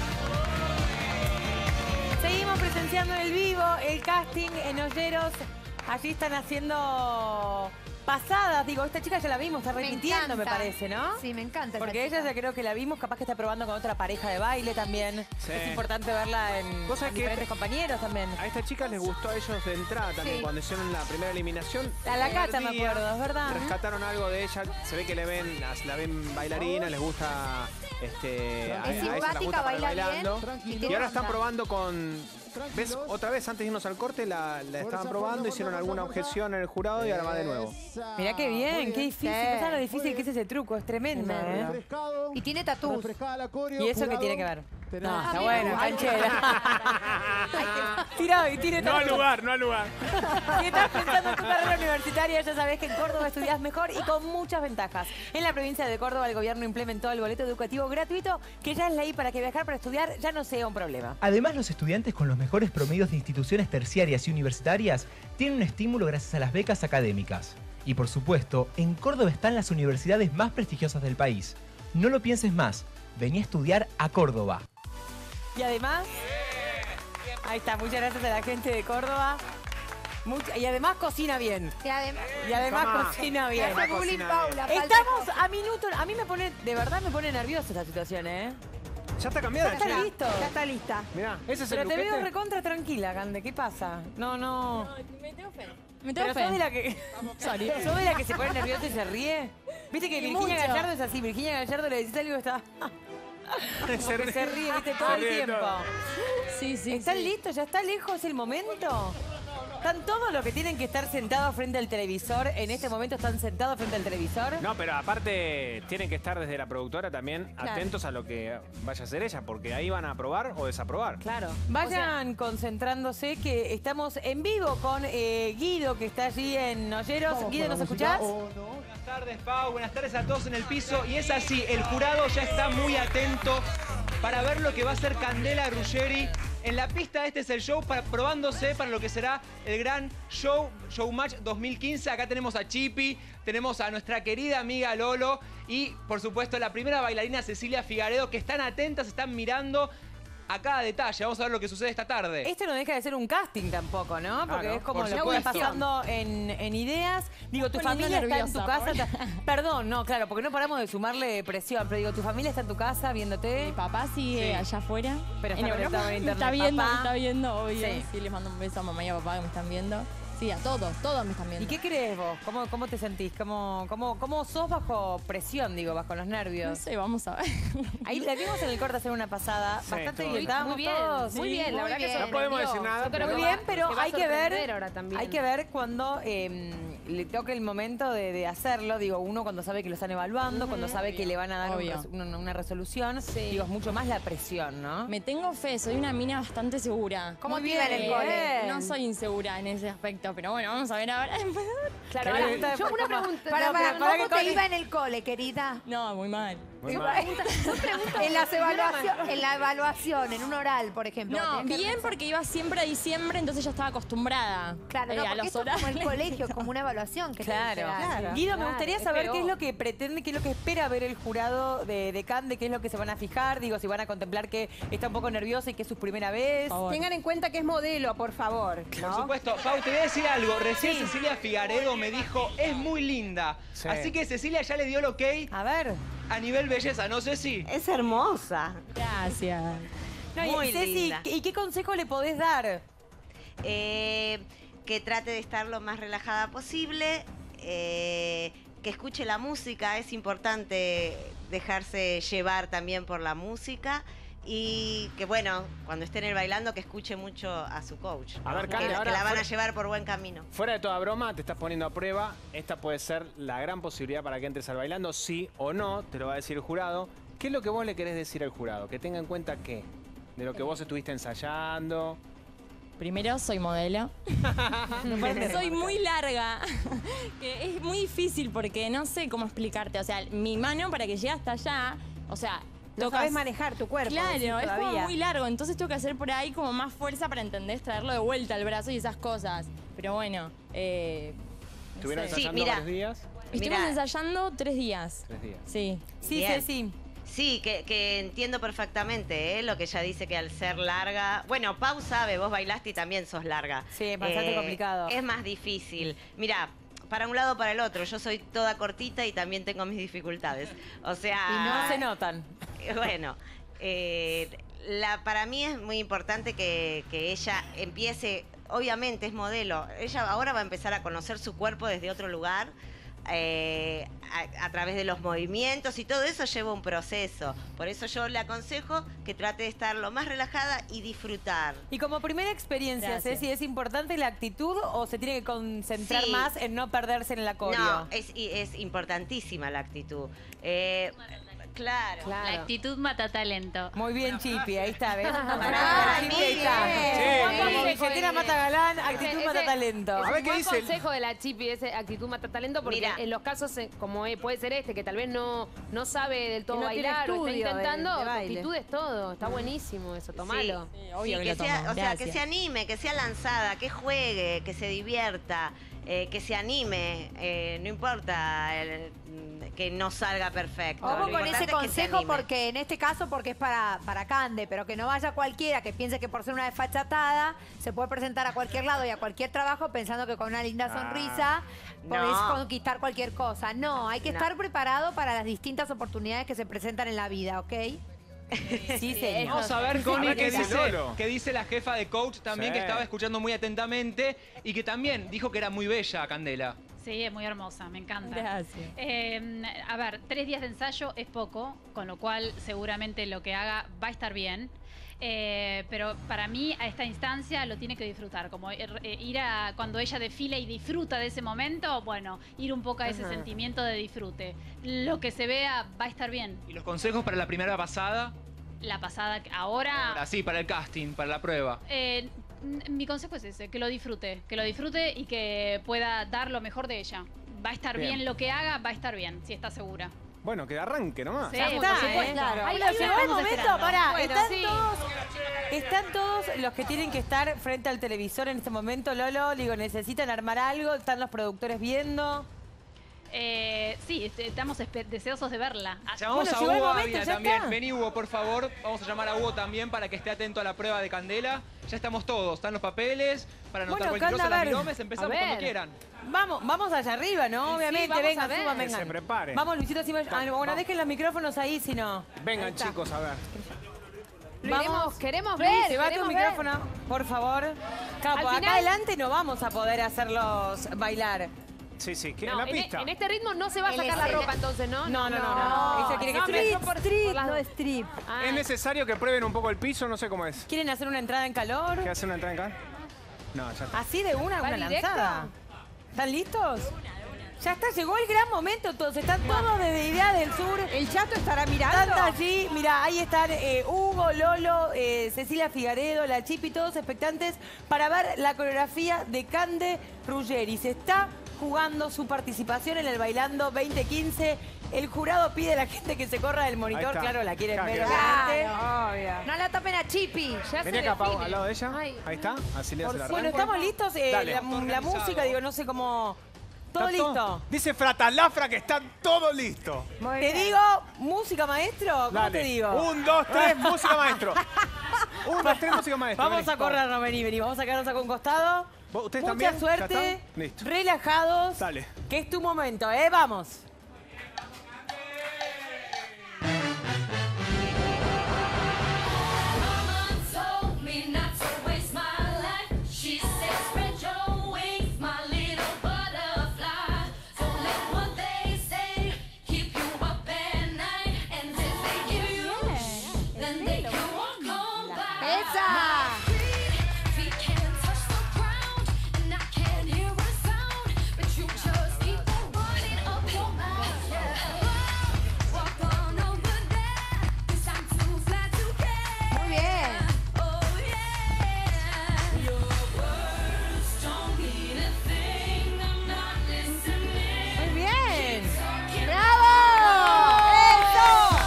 Seguimos presenciando en el vivo el casting en Olleros. Allí están haciendo pasadas. Digo, esta chica ya la vimos, está repitiendo, me encanta. parece, ¿no? Sí, me encanta. Porque esa ella chica. ya creo que la vimos, capaz que está probando con otra pareja de baile también. Sí. Es importante verla en Vos sabés que diferentes compañeros también. A estas chicas les gustó a ellos de entrada también, Sí. cuando hicieron la primera eliminación. A la El Cata, me día acuerdo, es verdad. Rescataron algo de ella, se ve que la ven bailarina, les gusta a ella les simpática, gusta para baila bien. bailando. Tranquilo. Y ahora están probando con ¿Ves? Otra vez, antes de irnos al corte, la estaban probando, hicieron alguna objeción en el jurado y ahora va de nuevo. Mirá qué bien, qué difícil. No sabes lo difícil que es ese truco, es tremendo. Y tiene tatús. ¿Y eso qué tiene que ver? No, está bueno, canchera. Tira y tiene No al lugar, no al lugar. Si estás pensando en tu carrera universitaria, ya sabés que en Córdoba estudiás mejor y con muchas ventajas. En la provincia de Córdoba, el gobierno implementó el boleto educativo gratuito, que ya es ley para que viajar para estudiar ya no sea un problema. Además, los estudiantes con los mejores promedios de instituciones terciarias y universitarias tienen un estímulo gracias a las becas académicas. Y por supuesto, en Córdoba están las universidades más prestigiosas del país. No lo pienses más, vení a estudiar a Córdoba. Y además, ahí está, muchas gracias a la gente de Córdoba. Y además cocina bien. Y además cocina bien. Hace bullying, Paula, Estamos a minutos. A mí me pone, de verdad me pone nerviosa esta situación, ¿eh? Ya está cambiada. Ya está listo. Ya está lista. Mirá, ese es el Pero te luquete. veo recontra tranquila, Cande. ¿Qué pasa? No. Me tengo fe. Me tengo fe. ¿Sos de la que, ¿sos de la que se pone nerviosa y se ríe? Viste que Virginia mucho. Gallardo es así. Virginia Gallardo le decís algo y está... Porque se ríe, viste, todo el tiempo. Sí. ¿Están listos? ¿Ya está lejos el momento? ¿Están todos los que tienen que estar sentados frente al televisor? ¿En este momento están sentados frente al televisor? No, pero aparte tienen que estar desde la productora también atentos a lo que vaya a hacer ella, porque ahí van a aprobar o desaprobar. Claro. Vayan concentrándose que estamos en vivo con Guido, que está allí en Olleros. Guido, ¿nos escuchás? Buenas tardes, Pau. Buenas tardes a todos en el piso. Y es así, el jurado ya está muy atento para ver lo que va a hacer Candela Ruggeri. En la pista este es el show probándose para lo que será el gran Showmatch 2015. Acá tenemos a Chipi, tenemos a nuestra querida amiga Lolo y, por supuesto, la primera bailarina Cecilia Figaredo, que están atentas, están mirando a cada detalle. Vamos a ver lo que sucede esta tarde. Esto no deja de ser un casting tampoco, ¿no? Porque es como lo que está pasando en ideas. Digo, tu familia está en tu casa. Perdón, no, claro, porque no paramos de sumarle presión. Pero digo, tu familia está en tu casa viéndote. Mi papá sigue allá afuera. Pero en está conectado en internet. Me Papá. está viendo, obvio. Sí. Sí, les mando un beso a mamá y a papá que me están viendo. Sí, a todos me están viendo. ¿Y qué crees vos? ¿Cómo te sentís? ¿Cómo sos bajo presión, digo, bajo los nervios? No sé, vamos a ver. Ahí la vimos en el corte hacer una pasada. Sí, bastante todo bien. Estábamos Muy bien, todos. muy bien. La verdad que No podemos decir nada. Muy bien, pero hay que ver. Ahora también. Hay que ver cuando le toque el momento de hacerlo. Digo, uno cuando sabe que lo están evaluando, cuando sabe que le van a dar una resolución. Digo, es mucho más la presión, ¿no? Me tengo fe, soy una mina bastante segura. ¿Cómo Muy te iba en bien. el cole? No soy insegura en ese aspecto, pero bueno, vamos a ver ahora. Claro, Yo una pregunta. Para, ¿cómo te iba en el cole, querida? No, muy mal. En la evaluación, en un oral, por ejemplo. No, bien porque iba siempre a diciembre, entonces ya estaba acostumbrada Claro, no, a porque los esto es como horarios. el colegio, es como una evaluación. Que Claro. Guido, me gustaría saber qué es lo que pretende, qué es lo que espera ver el jurado de Cande, qué es lo que se van a fijar, digo, si van a contemplar que está un poco nerviosa y que es su primera vez. Tengan en cuenta que es modelo, por favor. Por supuesto. Pau, te voy a decir algo. Recién Cecilia Figaredo me dijo, es muy linda. Sí. Así que Cecilia ya le dio el ok A ver. a nivel belleza, ¿no, Ceci? Es hermosa. Gracias. No, y Muy Ceci, linda. ¿y qué consejo le podés dar? Que trate de estar lo más relajada posible, que escuche la música, es importante dejarse llevar también por la música y que bueno, cuando estén en el bailando que escuche mucho a su coach. A ver, ¿no? Cande, que ahora la van a fuera- llevar por buen camino. Fuera de toda broma, te estás poniendo a prueba. Esta puede ser la gran posibilidad para que entres al bailando, sí o no, te lo va a decir el jurado. ¿Qué es lo que vos le querés decir al jurado? Que tenga en cuenta qué, de lo que vos estuviste ensayando. Primero, soy modelo. Soy muy larga. Que es muy difícil porque no sé cómo explicarte. O sea, mi mano para que llegue hasta allá, o sea, No sabes manejar tu cuerpo. Claro, decís, es como todavía. muy largo, entonces tengo que hacer por ahí como más fuerza para entender, traerlo de vuelta al brazo y esas cosas. Pero bueno, ¿Estuvieron no sé. ensayando varios días? Estuvimos ensayando 3 días. 3 días. Sí. Sí, Bien. Ceci. Sí, que entiendo perfectamente lo que ella dice que al ser larga... Bueno, Pau sabe, vos bailaste y también sos larga. Sí, es bastante complicado. Es más difícil. Mira, para un lado o para el otro. Yo soy toda cortita y también tengo mis dificultades. O sea... Y no se notan. Bueno, para mí es muy importante que ella empiece... Obviamente es modelo. Ella ahora va a empezar a conocer su cuerpo desde otro lugar. a través de los movimientos y todo eso lleva un proceso. Por eso yo le aconsejo que trate de estar lo más relajada y disfrutar. Y como primera experiencia, Ceci, ¿es importante la actitud o se tiene que concentrar más en no perderse en la coreo? No, es importantísima la actitud. Claro. La actitud mata talento. Muy bien, Chipi, ahí está, ¿ves? Billetera mata galán, actitud mata talento. A ver qué dice. El consejo de la Chipi es actitud mata talento, porque Mira. en los casos como puede ser que tal vez no sabe del todo Que no tiene bailar o está estudio intentando, de tu baile. actitud es todo. Está buenísimo eso, tomalo. Sí, que se anime, que sea lanzada, que juegue, que se divierta, que se anime. No importa que no salga perfecto. Ojo Lo con importante ese es que se consejo anime. porque en este caso porque es para Cande, pero que no vaya cualquiera que piense que por ser una desfachatada se puede presentar a cualquier lado y a cualquier trabajo pensando que con una linda sonrisa podés conquistar cualquier cosa. No, hay que estar preparado para las distintas oportunidades que se presentan en la vida, ¿ok? Sí, señor. Vamos a ver, Connie, qué dice Lolo. dice la jefa de coach también, Sí. que estaba escuchando muy atentamente y que también dijo que era muy bella, Candela. Sí, es muy hermosa, me encanta. Gracias. A ver, 3 días de ensayo es poco, con lo cual seguramente lo que haga va a estar bien. Pero para mí a esta instancia lo tiene que disfrutar, como ir a cuando ella desfila y disfruta de ese momento, bueno, ir un poco a ese sentimiento de disfrute. Lo que se vea va a estar bien. ¿Y los consejos para la primera pasada? La pasada, ahora... Sí, para el casting, para la prueba. Mi consejo es ese, que lo disfrute y que pueda dar lo mejor de ella. Va a estar bien lo que haga, va a estar bien, si está segura. Bueno, que arranque nomás. Sí, Ya está, por supuesto. claro. Ahí Bueno, lo llegó el estamos momento, esperando. pará, Bueno, están todos los que tienen que estar frente al televisor en este momento, Lolo, digo, necesitan armar algo, están los productores viendo. Sí, estamos deseosos de verla. Llamamos Bueno, a llegó el Hugo momento, Ávila ya también. está. Vení, Hugo, por favor. Vamos a llamar a Hugo también para que esté atento a la prueba de Candela. Ya estamos todos. Están los papeles para anotar Bueno, cualquier cosa. Canda, a Las ver. viromes, empezamos A ver. cuando quieran. Vamos allá arriba, ¿no? Sí, Obviamente, vamos vengan, a ver. suban, Que vengan. se preparen. Vamos, Luisito, si bueno, dejen los micrófonos ahí, si no. Vengan, chicos, a ver. Queremos ver. Llevate queremos un ver. micrófono, por favor. Capo, Al acá final- adelante no vamos a poder hacerlos bailar. Sí, que No, en la pista. en este ritmo no se va a sacar la ropa entonces, ¿no? No. Ella quiere que Street, se... street, no strip. ¿Es necesario que prueben un poco el piso? No sé cómo es. ¿Quieren hacer una entrada en calor? ¿Qué hace una entrada acá? No, ya está. ¿Así de una ¿Va directo? lanzada? ¿Están listos? Ya está, llegó el gran momento, todos están todos desde Idea del Sur. El Chato estará mirando. Están allí, mira, ahí están Hugo, Lolo, Cecilia Figaredo, la Chipi, todos expectantes para ver la coreografía de Cande Ruggeri. Se está jugando su participación en el Bailando 2015. El jurado pide a la gente que se corra del monitor, está. claro, la quieren Claro, ver, claro. obviamente. No la tapen a Chipi. Ya Vení se acá, Pau, define. al lado de ella. Ay. Ahí está. Así le hace la Bueno, arranque. ¿estamos listos? Dale. La música, digo, no sé cómo... ¿Todo ¿Está listo? Dice Fratalafra que está todo listo. Te digo, música maestro, ¿cómo Dale. te digo? 1, 2, 3, música maestro. 1, 2, 3, música maestro. Vamos Vení, a corrernos, vení. Vamos a quedarnos acá a un costado. ¿Ustedes Mucha también? ¿Ya suerte. están? Listo. Relajados. Dale. Que es tu momento, Vamos. ¡Esa! Muy bien. Muy bien. ¡Bravo! ¡Eso!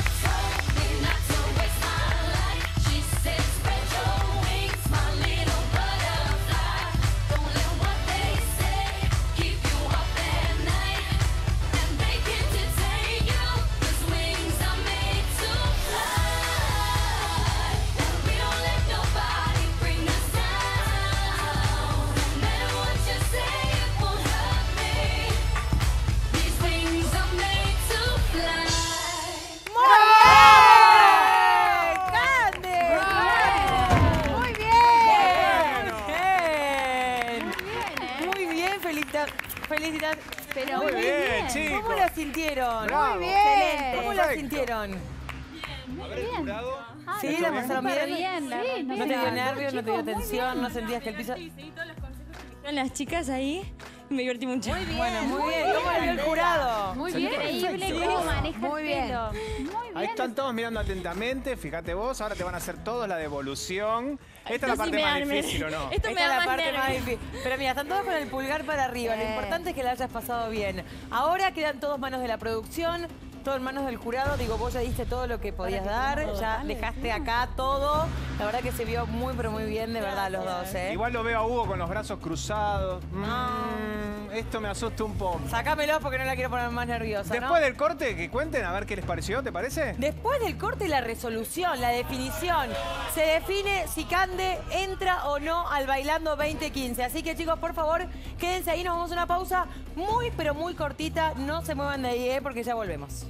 ¡Muy bien! Muy bien, Felicitaciones. Pero Muy bien, chicos. ¿Cómo la sintieron? Bravo. Muy bien. Excelente. ¿Cómo la Perfecto. sintieron? A ver, el jurado. Sí, la pasaron súper bien. bien, la verdad. No te dio nervios, no te dio tensión, no sentías que el piso... Con las chicas ahí, me divertí mucho. Muy bien. Bueno, muy bien. ¿Cómo la vio el jurado? Muy bien. Increíble cómo maneja Muy el bien. pelo. Muy Ahí bien. están todos mirando atentamente, fíjate vos, ahora te van a hacer todos la devolución. Esta es la parte más difícil, ¿o no? Esto me Esta es da la más parte más nervios. difícil. Pero mira, están todos con el pulgar para arriba. Lo importante es que la hayas pasado bien. Ahora quedan todos manos de la producción, todo en manos del jurado. Digo, vos ya diste todo lo que podías dar, ya dejaste acá todo. La verdad que se vio muy, pero muy bien, de verdad, los dos, ¿eh? Igual lo veo a Hugo con los brazos cruzados. Esto me asusta un poco. Sácamelo porque no la quiero poner más nerviosa, ¿no? Después del corte, que cuenten a ver qué les pareció, ¿te parece? Después del corte, la resolución, la definición. Se define si Cande entra o no al Bailando 2015. Así que, chicos, por favor, quédense ahí. Nos vamos a una pausa muy, pero muy cortita. No se muevan de ahí, porque ya volvemos.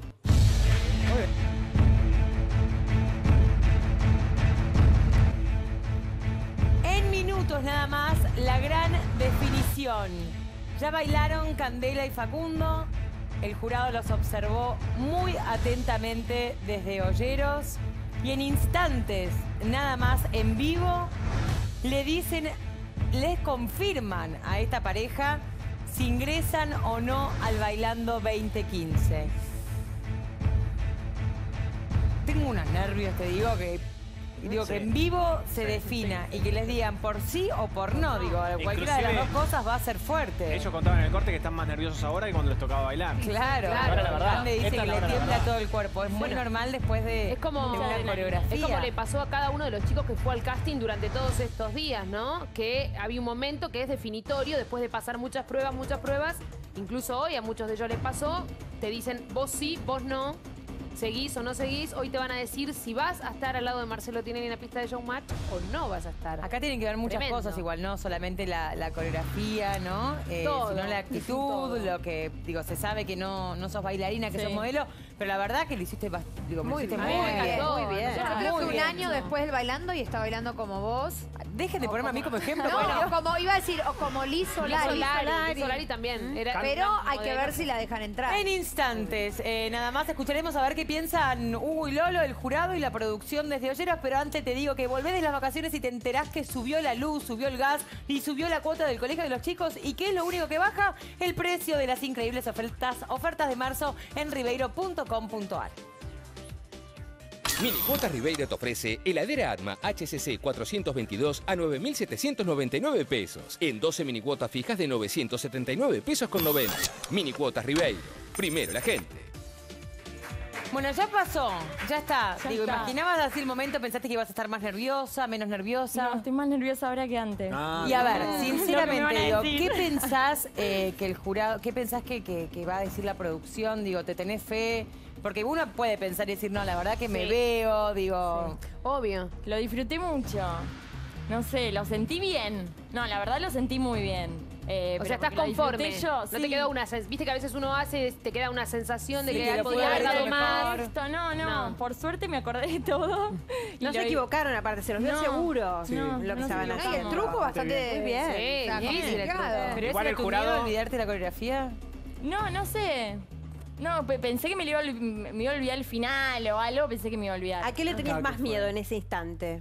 En minutos nada más, la gran definición. Ya bailaron Candela y Facundo. El jurado los observó muy atentamente desde Olleros. Y en instantes, nada más en vivo, les confirman a esta pareja si ingresan o no al Bailando 2015. Tengo unos nervios, te digo, que en vivo se defina y que les digan por sí o por no. Digo, cualquiera de las dos cosas va a ser fuerte. Ellos contaban en el corte que están más nerviosos ahora que cuando les tocaba bailar. Claro, Ahora la verdad. Cande dice Esta que es la le verdad. tiembla todo el cuerpo. Es muy normal después de, Es como, de una coreografía. es como le pasó a cada uno de los chicos que fue al casting durante todos estos días, ¿no? Que había un momento que es definitorio, después de pasar muchas pruebas, incluso hoy a muchos de ellos les pasó, te dicen vos sí, vos no, seguís o no seguís, hoy te van a decir si vas a estar al lado de Marcelo Tinelli en la pista de Showmatch o no vas a estar. Acá tienen que ver muchas Tremendo. cosas igual, no solamente la coreografía, ¿no? Todo, Sino la actitud, todo. lo que, digo, se sabe que no sos bailarina, que Sí. sos modelo, pero la verdad que lo hiciste, muy bien. Muy bien. Yo creo que un bien. año después del bailando y está bailando como vos. Dejen de ponerme a mí como ejemplo. No, bueno. como iba a decir, o como Liz Solari. Liz Solari también. Era- Pero hay que modelo. ver si la dejan entrar. En instantes, nada más escucharemos a ver qué piensan Hugo y Lolo, el jurado y la producción desde Olleros, pero antes te digo que volvés de las vacaciones y te enterás que subió la luz, subió el gas y subió la cuota del colegio de los chicos. ¿Y qué es lo único que baja? El precio de las increíbles ofertas de marzo en ribeiro.com.ar. Minicuotas Ribeiro te ofrece heladera Atma HCC 422 a 9.799 pesos. En 12 minicuotas fijas de 979 pesos con 90. Minicuotas Ribeiro. Primero la gente. Bueno, ya pasó, ya está. Ya Digo, está. ¿imaginabas así el momento? ¿Pensaste que ibas a estar más nerviosa, menos nerviosa? No, estoy más nerviosa ahora que antes. Y a ver, Lo que me sinceramente, van a digo, decir. ¿qué pensás que el jurado, qué pensás que va a decir la producción? Digo, ¿te tenés fe? Porque uno puede pensar y decir, no, la verdad que me Sí. veo, digo... Obvio. Lo disfruté mucho. No sé, lo sentí bien. No, la verdad lo sentí muy bien. O Pero sea, estás porque lo conforme. disfruté yo, No te sí. quedó una sensación. Viste que a veces uno te queda una sensación de Sí, que lo podía haber pude dado haber más. mejor. No, por suerte me acordé de todo. Y No lo- se equivocaron, aparte, se los vio No, seguro sí. lo que no estaban se haciendo. Y el truco bastante Muy bien. Sí, Está difícil el truco. ¿Pero Igual ese el era tu jurado- miedo, olvidarte de la coreografía? No sé. No, pensé que me iba a olvidar el final o algo, pensé que me iba a olvidar. ¿A qué le tenías más miedo en ese instante?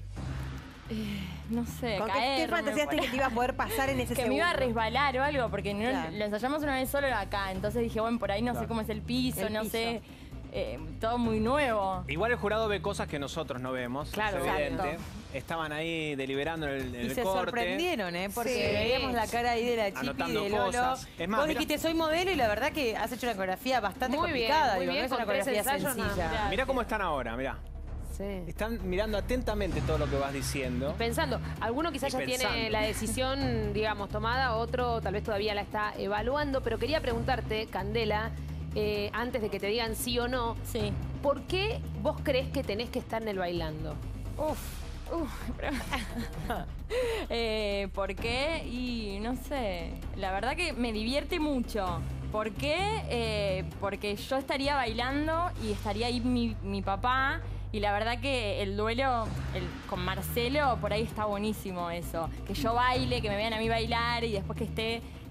No sé, ¿Con qué caerme fantaseaste por- que te iba a poder pasar en ese que segundo? me iba a resbalar o algo, porque no, Claro. lo ensayamos una vez solo acá, entonces dije, bueno, por ahí no sé cómo es el piso, El no piso. sé, todo muy nuevo. Igual el jurado ve cosas que nosotros no vemos. Claro, es evidente. exacto. Estaban ahí deliberando en el Y se corte. sorprendieron, Porque Sí. veíamos la cara ahí de la Chipi y Anotando de Lolo. cosas. Es más, Vos mirá- dijiste, soy modelo y la verdad que has hecho una coreografía bastante Muy bien, complicada. muy Digo, bien, no es una con tres coreografía ensayos, no. sencilla. Mirá cómo están ahora, mirá. Están mirando atentamente todo lo que vas diciendo. Pensando, alguno quizás Y ya tiene pensando. la decisión, digamos, tomada, otro tal vez todavía la está evaluando, pero quería preguntarte, Candela, antes de que te digan sí o no, ¿por qué vos crees que tenés que estar en el bailando? ¿Por qué? Y no sé, la verdad que me divierte mucho. ¿Por qué? Porque yo estaría bailando y estaría ahí mi papá. Y la verdad que el duelo con Marcelo, por ahí está buenísimo eso. Que yo baile, que me vean a mí bailar y después que esté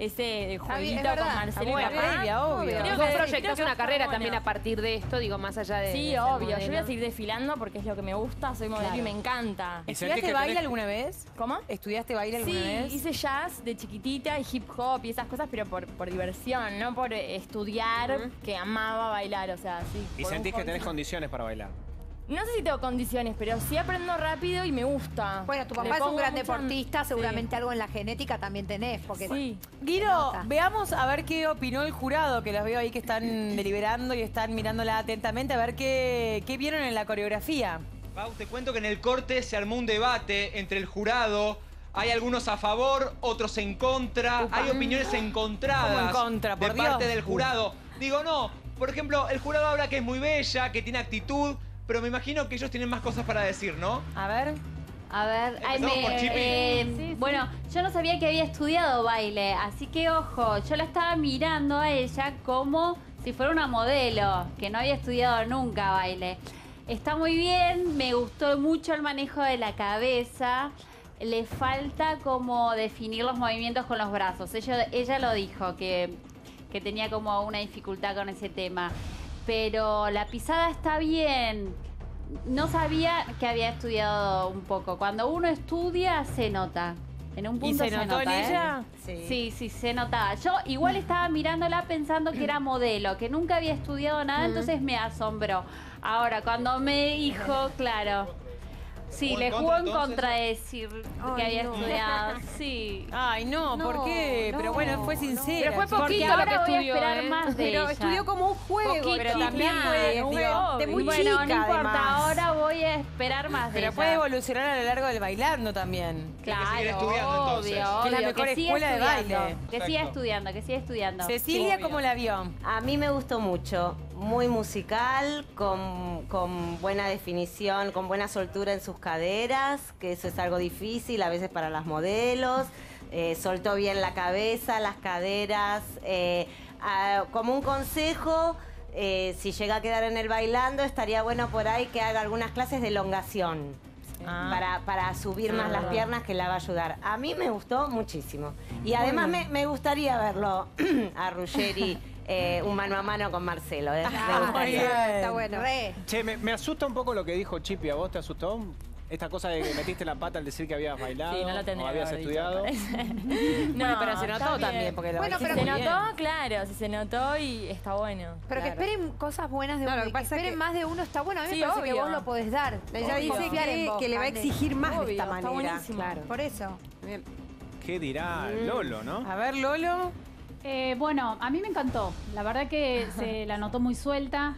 ese jueguito es verdad. con Marcelo y Buena papá. previa, obvio. Creo Vos que- proyectás creo que una está carrera bueno. también a partir de esto, digo, más allá de Sí, ser obvio. Yo modelo. voy a seguir desfilando porque es lo que me gusta. Soy modelo Claro. y me encanta. ¿Estudiaste baile alguna vez? ¿Cómo? ¿Estudiaste baile alguna Sí, vez? hice jazz de chiquitita y hip hop y esas cosas, pero por diversión, no por estudiar, que amaba bailar, o sea, sí. ¿Y por un sentís que hobby. tenés condiciones para bailar? No sé si tengo condiciones, pero sí aprendo rápido y me gusta. Bueno, tu Le papá es un pongo gran mucha- deportista, seguramente algo en la genética también tenés. Porque, Sí. Guido, veamos a ver qué opinó el jurado, que los veo ahí que están deliberando y están mirándola atentamente, a ver qué vieron en la coreografía. Pau, te cuento que en el corte se armó un debate entre el jurado. Hay algunos a favor, otros en contra. Hay opiniones encontradas ¿Cómo en contra? de Por parte Dios. del jurado. Digo, no. Por ejemplo, el jurado habla que es muy bella, que tiene actitud, pero me imagino que ellos tienen más cosas para decir, ¿no? A ver. A ver, Empezamos por Chipi. bueno, yo no sabía que había estudiado baile, así que ojo, yo la estaba mirando a ella como si fuera una modelo, que no había estudiado nunca baile. Está muy bien, me gustó mucho el manejo de la cabeza, le falta como definir los movimientos con los brazos. Ella lo dijo, que tenía como una dificultad con ese tema. Pero la pisada está bien. No sabía que había estudiado un poco. Cuando uno estudia, se nota. En un punto ¿Y se notó en nota, ella? Sí, se notaba. Yo igual estaba mirándola pensando que era modelo, que nunca había estudiado nada, entonces me asombró. Ahora, cuando me dijo, claro... Sí, le jugó en contra de decir que había estudiado. Sí. Ay, no, ¿por qué? Pero bueno, fue sincera. Pero fue Porque poquito lo que ahora voy a estudió, esperar más de Pero ella. estudió como un juego. Poquito, pero también chiquita, fue, un digo, juego de muy Bueno, chica, no importa, además. ahora voy a esperar más de Pero ella. puede evolucionar a lo largo del bailando también. Claro, seguir estudiando, entonces. obvio, Que es la obvio, mejor que siga escuela de estudiando, baile. Que siga estudiando, que siga estudiando. Cecilia, ¿cómo la vio? A mí me gustó mucho, muy musical, con buena definición, con buena soltura en sus caderas, que eso es algo difícil a veces para las modelos. Soltó bien la cabeza, las caderas. Como un consejo, si llega a quedar en el bailando, estaría bueno por ahí que haga algunas clases de elongación. Para subir más las piernas, que la va a ayudar. A mí me gustó muchísimo. Y además me gustaría verlo a Ruggeri un mano a mano con Marcelo. Me gustaría. Está bueno. Che, me asusta un poco lo que dijo Chipi. ¿A vos te asustó? Esta cosa de que metiste la pata al decir que habías bailado Sí, no lo o tendría que habías haber dicho, estudiado. No, pero se está notó bien. también, porque lo Bueno, dijiste pero Se muy notó, bien. claro, sí se notó y está bueno. Pero que esperen cosas buenas de No, uno. lo que y pasa esperen que- más de uno está bueno. A mí Sí, me parece que obvio. vos lo podés dar. Ella dice Confiar en vos, que le va a Cande. exigir más de Obvio, esta está manera. buenísimo. Claro. Por eso. Bien. ¿Qué dirá Lolo, no? A ver, Lolo. Bueno, a mí me encantó. La verdad que se la notó muy suelta.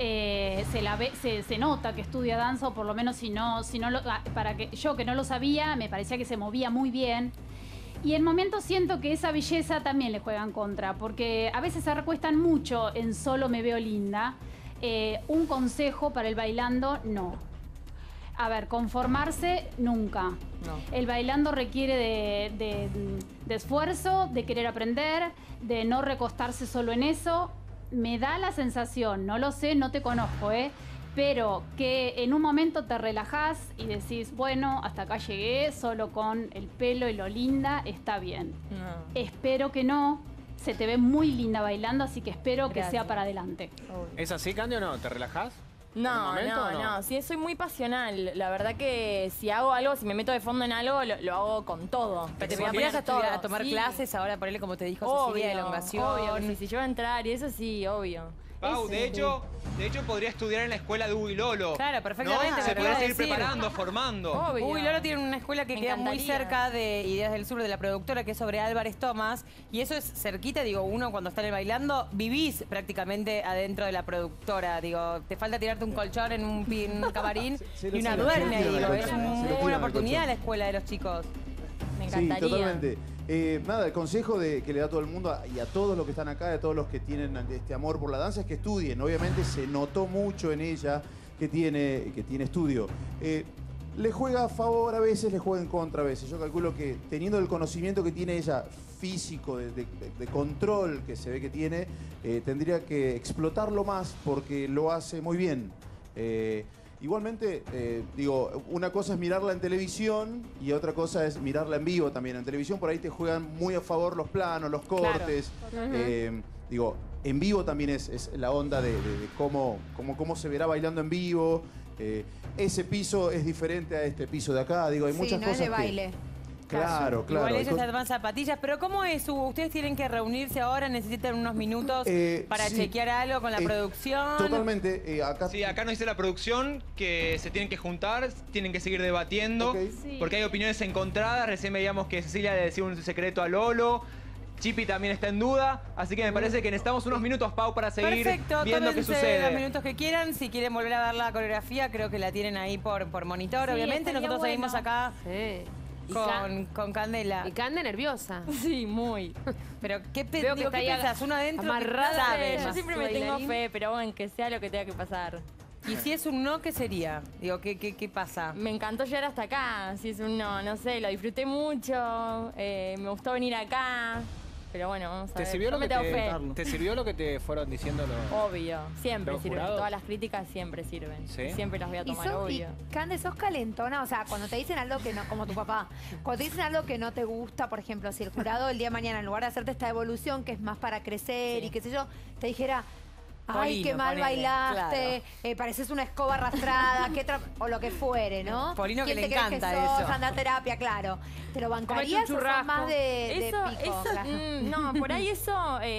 Se nota que estudia danza, o por lo menos si no para que yo que no lo sabía, me parecía que se movía muy bien. Y en momentos siento que esa belleza también le juega en contra, porque a veces se recuestan mucho en solo me veo linda. Un consejo para el bailando, no. A ver, conformarse nunca. El bailando requiere de esfuerzo, de querer aprender, de no recostarse solo en eso. Me da la sensación, no lo sé, no te conozco, pero que en un momento te relajás y decís, bueno, hasta acá llegué, solo con el pelo y lo linda, está bien. Espero que no. Se te ve muy linda bailando, así que espero que sea para adelante. ¿Es así, Candy, o no? ¿Te relajás? ¿En un No, momento o no. Sí, soy muy pasional. La verdad que si hago algo, si me meto de fondo en algo, lo hago con todo. ¿Te voy a podrías poner estudiar, todo, a tomar sí. clases ahora, por él, como te dijo Cecilia, de elongación? Obvio, si yo a entrar y eso sí, obvio. Pau, de hecho, podría estudiar en la escuela de Uy Lolo. Claro, perfectamente, ¿No? me Se lo puede iba a seguir decir. preparando, formando. Uy, Lolo tiene una escuela que Me queda muy encantaría. cerca de Ideas del Sur, de la productora, que es sobre Álvarez Tomás. Y eso es cerquita, digo, uno cuando está en el bailando, vivís prácticamente adentro de la productora. Digo, te falta tirarte un colchón en un camarín y una duerme ahí, digo. Es una muy buena oportunidad la escuela de los chicos. Me Sí, encantaría. totalmente. Nada, el consejo que le da a todo el mundo y a todos los que están acá, y a todos los que tienen este amor por la danza, es que estudien. Obviamente se notó mucho en ella que tiene estudio. Le juega a favor a veces, le juega en contra a veces. Yo calculo que teniendo el conocimiento que tiene ella físico, de control que se ve que tiene, tendría que explotarlo más porque lo hace muy bien. Igualmente, digo, una cosa es mirarla en televisión y otra cosa es mirarla en vivo también. En televisión por ahí te juegan muy a favor los planos, los cortes. Claro. Digo, en vivo también es la onda de cómo se verá bailando en vivo. Ese piso es diferente a este piso de acá. Digo, hay muchas cosas de baile. Claro, claro. Igual ellos se arman zapatillas, pero ¿cómo es? ¿Ustedes tienen que reunirse ahora? ¿Necesitan unos minutos para sí. chequear algo con la producción? Totalmente. Sí, acá nos dice la producción que se tienen que juntar, tienen que seguir debatiendo, porque hay opiniones encontradas. Recién veíamos que Cecilia le decía un secreto a Lolo. Chipi también está en duda, así que me parece que necesitamos unos minutos, Pau, para seguir viendo qué sucede. Los minutos que quieran. Si quieren volver a ver la coreografía, creo que la tienen ahí por monitor, Sí, obviamente. Nosotros bueno. seguimos acá Sí. con Candela. Y Cande nerviosa. Sí, muy. Pero, ¿qué Veo que está ahí pensás? Uno adentro amarrada. que sabe. Yo más siempre su me tengo bailarín. fe, pero bueno, que sea lo que tenga que pasar. Y si es un no, ¿qué sería? Digo, ¿qué pasa? Me encantó llegar hasta acá. Si es un no sé, lo disfruté mucho. Me gustó venir acá. Pero bueno, vamos a ver. Yo me tengo fe. ¿Te sirvió lo que te fueron diciendo los Obvio, siempre los sirve. jurados? Todas las críticas siempre sirven. ¿Sí? Siempre las voy a tomar, obvio. Cande, sos calentona, o sea, cuando te dicen algo que no, como tu papá, cuando te dicen algo que no te gusta, por ejemplo, si el jurado el día de mañana, en lugar de hacerte esta evolución, que es más para crecer y qué sé yo, te dijera, ay, Polino, qué mal ponele, bailaste, pareces una escoba arrastrada, o lo que fuere, ¿no? Polino que ¿Quién le te crees encanta que sos? eso. Anda a terapia, claro. ¿Te lo bancarías o sos más de Eso, pico? Claro. no, por ahí eso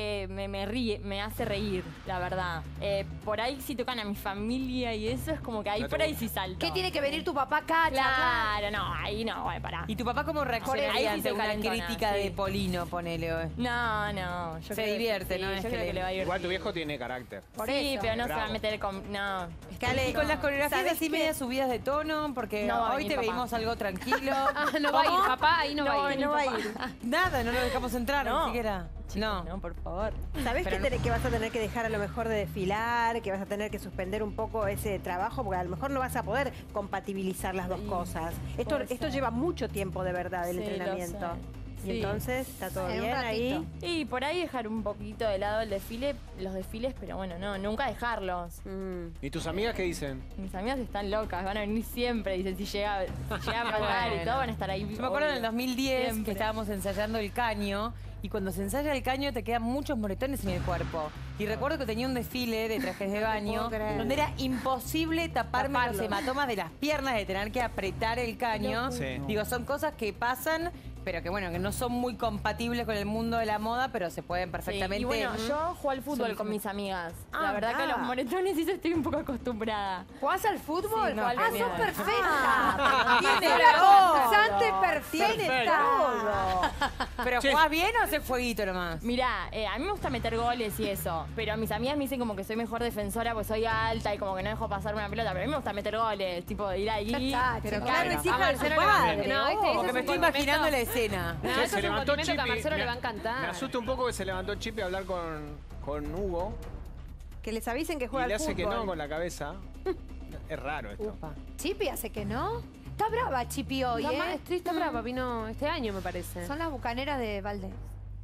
me hace reír, la verdad. Por ahí si tocan a mi familia y eso es como que ahí No te por ahí gusta. sí salto. ¿Qué tiene que venir tu papá cacha? Claro, no, ahí no, pará. ¿Y tu papá cómo Ahí reaccionaría sí ante soy una calentona, crítica sí. de Polino, ponele hoy? No. Se creo que divierte, sí, ¿no? Yo Es creo que que le va a divertir. Igual tu viejo tiene carácter. Sí, pero no se va a Bravo. meter con... No. Y con las coreografías ¿Sabés así qué? media subidas de tono, porque No va a hoy venir te papá. vimos algo tranquilo. No va a ir, ¿Cómo? papá, ahí no va a ir. No va a ir. Nada, no lo dejamos entrar, No. ni siquiera. No. No, por favor. ¿Sabés Pero que vas a tener que dejar a lo mejor de desfilar, que vas a tener que suspender un poco ese trabajo, porque a lo mejor no vas a poder compatibilizar las dos cosas? Esto lleva mucho tiempo de verdad, el Sí, lo entrenamiento. sé. Y Sí. entonces, ¿está todo En un bien ahí? ratito. Y por ahí dejar un poquito de lado los desfiles, pero bueno, no, nunca dejarlos. ¿Y tus amigas qué dicen? Mis amigas están locas, van a venir siempre, dicen, si llega a pasar y Bueno. todo, van a estar ahí. Yo me acuerdo en el obvio. 2010 Siempre. que estábamos ensayando el caño y cuando se ensaya el caño te quedan muchos moretones en el cuerpo. Y recuerdo que tenía un desfile de trajes de baño puedo creer. donde era imposible taparme los Taparlo. hematomas de las piernas, de tener que apretar el caño. Sí. Digo, son cosas que pasan, pero que bueno, que no son muy compatibles con el mundo de la moda, pero se pueden Sí, perfectamente... y bueno, yo juego al fútbol solucionar. con mis amigas. Ah, La verdad que ah. los moretones sí estoy un poco acostumbrada. ¿Jugás al fútbol? Sí, no, sos genial. perfecta. Tiene Tiene todo. la pensante perfecta. ¿Pero Che. jugás bien o haces jueguito nomás? Mirá, a mí me gusta meter goles y eso, pero mis amigas me dicen como que soy mejor defensora porque soy alta y como que no dejo pasar una pelota, pero a mí me gusta meter goles, tipo ir ahí. Ya está, Pero chica. claro, Bueno, es hija a de su Marcelo le va a padre. encantar. No, este- ese Porque es me un estoy condimento. imaginando la escena. No, Che, eso es un condimento que a Marcelo le va a Me encantar. asusta un poco que se levantó Chipi a hablar con Hugo Que les avisen que y juega le al hace fútbol. que no con la cabeza. Es raro esto. Chipi hace que no. Está brava Chipi hoy, Está ¿eh? más triste, brava, vino este año, me parece. Son las bucaneras de Valdés.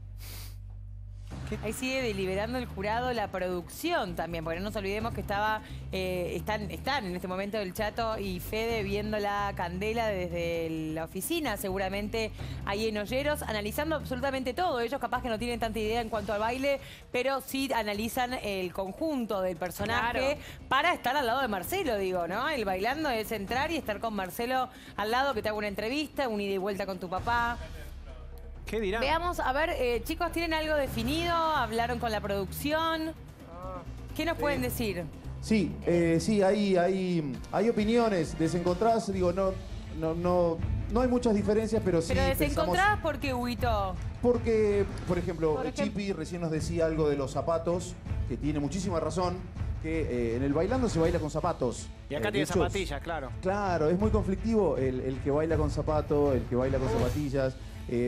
Ahí sigue deliberando el jurado la producción también, porque no nos olvidemos que están en este momento el Chato y Fede viendo la Candela desde la oficina, seguramente ahí en Olleros, analizando absolutamente todo. Ellos capaz que no tienen tanta idea en cuanto al baile, pero sí analizan el conjunto del personaje para estar al lado de Marcelo, digo, ¿no? El bailando es entrar y estar con Marcelo al lado, que te haga una entrevista, un ida y vuelta con tu papá. ¿Qué dirán? Veamos, a ver, chicos, ¿tienen algo definido? ¿Hablaron con la producción? ¿Qué nos pueden decir? Sí, sí, hay opiniones desencontradas. Digo, no hay muchas diferencias, pero sí Pero pensamos... desencontradas, ¿por qué, Huguito? Porque, por ejemplo, Chipi recién nos decía algo de los zapatos, que tiene muchísima razón, que en el bailando se baila con zapatos. Y acá De tiene hecho, zapatillas, claro. Claro, es muy conflictivo el que baila con zapato, el que baila con zapatillas.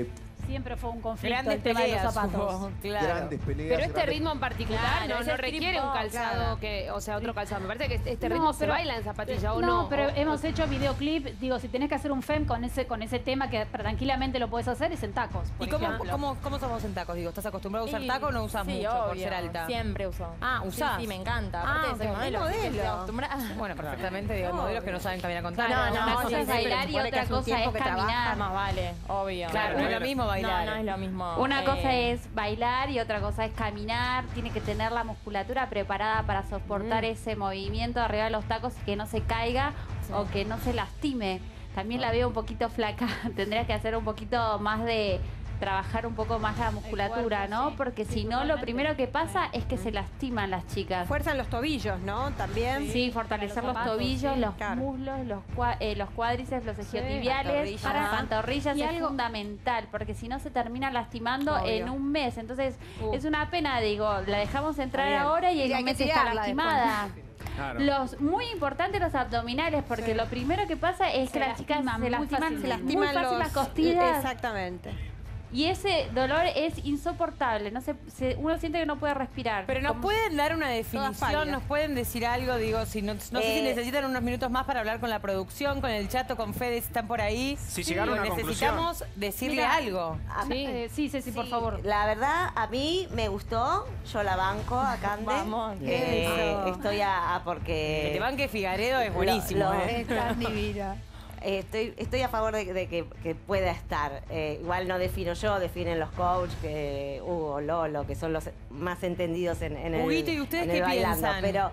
Siempre fue un conflicto Grandes el tema de los peleas zapatos. hubo, claro. Grandes peleas. Pero este grandes- ritmo en particular Claro, no es requiere strip un pop, calzado, claro. o sea, otro calzado. Me parece que este No, ritmo se pero- baila en zapatilla, ¿o No, no? pero O- hemos hecho videoclip. Digo, si tenés que hacer un FEM con ese tema que tranquilamente lo puedes hacer, es en tacos. ¿Y por cómo, ejemplo. cómo somos en tacos? Digo, ¿estás acostumbrado a usar Y- tacos o no usas sí, mucho por obvio, ser alta? Siempre uso. Ah, ¿usás? Sí, me encanta. Ah, Aparte de ser ok. modelo. ¿Qué así que modelo? estoy acostumbrada. Bueno, perfectamente, digo, modelos que no saben caminar con tacos. No, una cosa sí, es sí, bailar pero y supone que otra hace un cosa tiempo es que trabaja, caminar. más vale, obvio. Claro, no es lo mismo bailar. No, no es lo mismo. Una cosa es bailar y otra cosa es caminar. Tiene que tener la musculatura preparada para soportar ese movimiento arriba de los tacos y que no se caiga o que no se lastime. También la veo un poquito flaca. Tendrías que hacer un poquito más de trabajar un poco más la musculatura, cuerpo, ¿no? sí. Porque Sí, si no, lo totalmente. primero que pasa es que se lastiman las chicas. Fuerzan los tobillos, ¿no? También. Sí, fortalecer los zapatos, tobillos, sí, los claro. muslos, los cuádriceps, los isquiotibiales, pantorrillas. para las Ajá. pantorrillas Y es algo- fundamental, porque si no se termina lastimando Obvio. en un mes. Entonces, es una pena, digo, la dejamos entrar Está bien. ahora y Y en hay un que mes está tirarla lastimada. Claro. Muy importantes los abdominales, porque lo primero que pasa es Se que las chicas lastiman se muy lastiman, fácilmente. Se lastiman muy fácil los... las costillas. Exactamente. Y ese dolor es insoportable. No uno siente que no puede respirar. Pero nos Como- pueden dar una pálidas. definición, nos pueden decir algo, digo, si no sé si necesitan unos minutos más para hablar con la producción, con el chato, con Fede, si están por ahí. Si llegaron a una necesitamos decirle Mira, algo. Sí, Ceci, por favor. La verdad, a mí me gustó, yo la banco a Cande. Vamos. Eso. Estoy porque... Que te banque Figaredo es buenísimo. ¿eh? Es tan divina. Estoy a favor de que pueda estar. Igual no defino yo, definen los coaches, que Hugo, Lolo, que son los más entendidos en el Huguito, ¿y ustedes en el qué bailando. piensan? Pero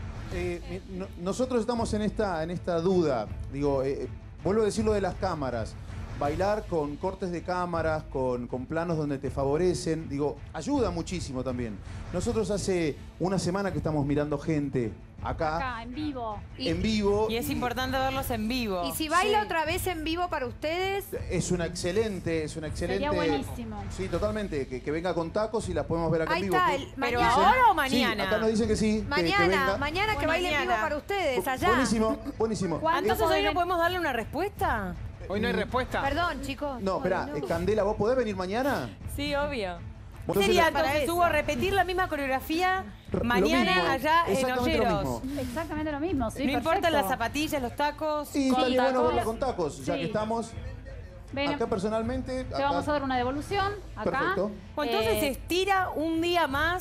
Nosotros estamos en esta duda. Digo, vuelvo a decir lo de las cámaras. Bailar con cortes de cámaras, con planos donde te favorecen, digo, ayuda muchísimo también. Nosotros hace una semana que estamos mirando gente acá En vivo. en vivo. Y es importante verlos en vivo. Y si baila otra vez en vivo para ustedes, Es una excelente. Sería buenísimo. Sí, totalmente. Que venga con tacos y las podemos ver acá ahí en vivo. está. Que- El, ¿Pero mañana, ahora o Sí, mañana? acá nos dicen que sí. que mañana, venga. mañana que baile en vivo para ustedes, allá. Buenísimo, buenísimo. Entonces hoy no podemos darle una respuesta. Hoy no hay respuesta. Perdón, chicos. No, espera, Candela, ¿vos podés venir mañana? Sí, obvio. ¿Qué Entonces, sería para entonces, eso. Hugo, repetir la misma coreografía Lo mañana mismo, allá en exactamente lo Olleros? mismo. Exactamente lo mismo, sí, No importan perfecto. las zapatillas, los tacos. Y Con estaría bueno tacos. verlo con tacos, ya Sí. que estamos Ven, acá personalmente. te acá- vamos a dar una devolución acá. Perfecto. Bueno, entonces se estira un día más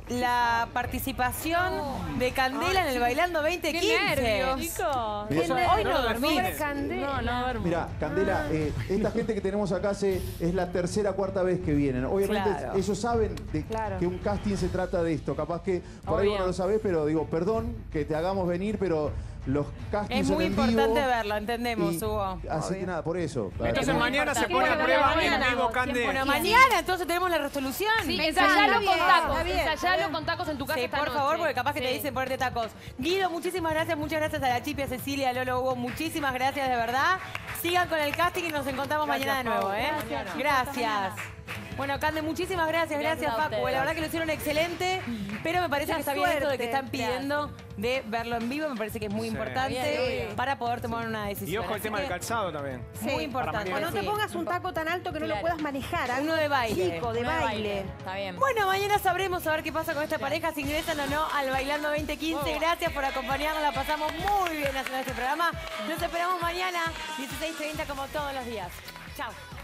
la participación de Candela en el Bailando 2015. ¡Qué nervios, chicos! Mira, Hoy no dormís. No, no duermo. Mira, Candela, esta gente que tenemos acá es la tercera, cuarta vez que vienen. Obviamente Claro. ellos saben Claro. que un casting se trata de esto. Capaz que por ahí Obvio. vos no lo sabés, pero digo, perdón que te hagamos venir, pero los castings Es son muy en importante vivo. verlo, entendemos, y- Hugo. Así que nada, por eso. Entonces muy mañana se importante. pone a Tiene que prueba haber en mañana. vivo, Cande. Bueno, mañana entonces tenemos la resolución. Sí, Está ensayalo bien, con tacos. está bien, está Ensayalo bien. con tacos en tu casa Sí, esta por noche. favor, porque capaz que te Sí. dicen ponerte tacos. Guido, muchísimas gracias a la Chipi, a Cecilia, a Lolo, Hugo, muchísimas gracias de verdad. Sigan con el casting y nos encontramos mañana de nuevo, ¿eh? Gracias. Bueno, Cande, muchísimas gracias, Gracias a Facu. La ustedes. verdad que lo hicieron excelente, pero me parece que está bien esto de que suerte. están pidiendo de verlo en vivo, me parece que es muy Sí. importante Bien. para poder tomar una decisión. Y ojo el Así tema del que, calzado también. muy importante. O no te sí. pongas un taco tan alto que no lo Claro. puedas manejar. algo Uno de baile. Chico, de Uno de baile. Está bien. Bueno, mañana sabremos a ver qué pasa con esta pareja, si ingresan o no al Bailando 2015. Gracias por acompañarnos, la pasamos muy bien haciendo este programa. Nos esperamos mañana, 16:30 como todos los días. Chao.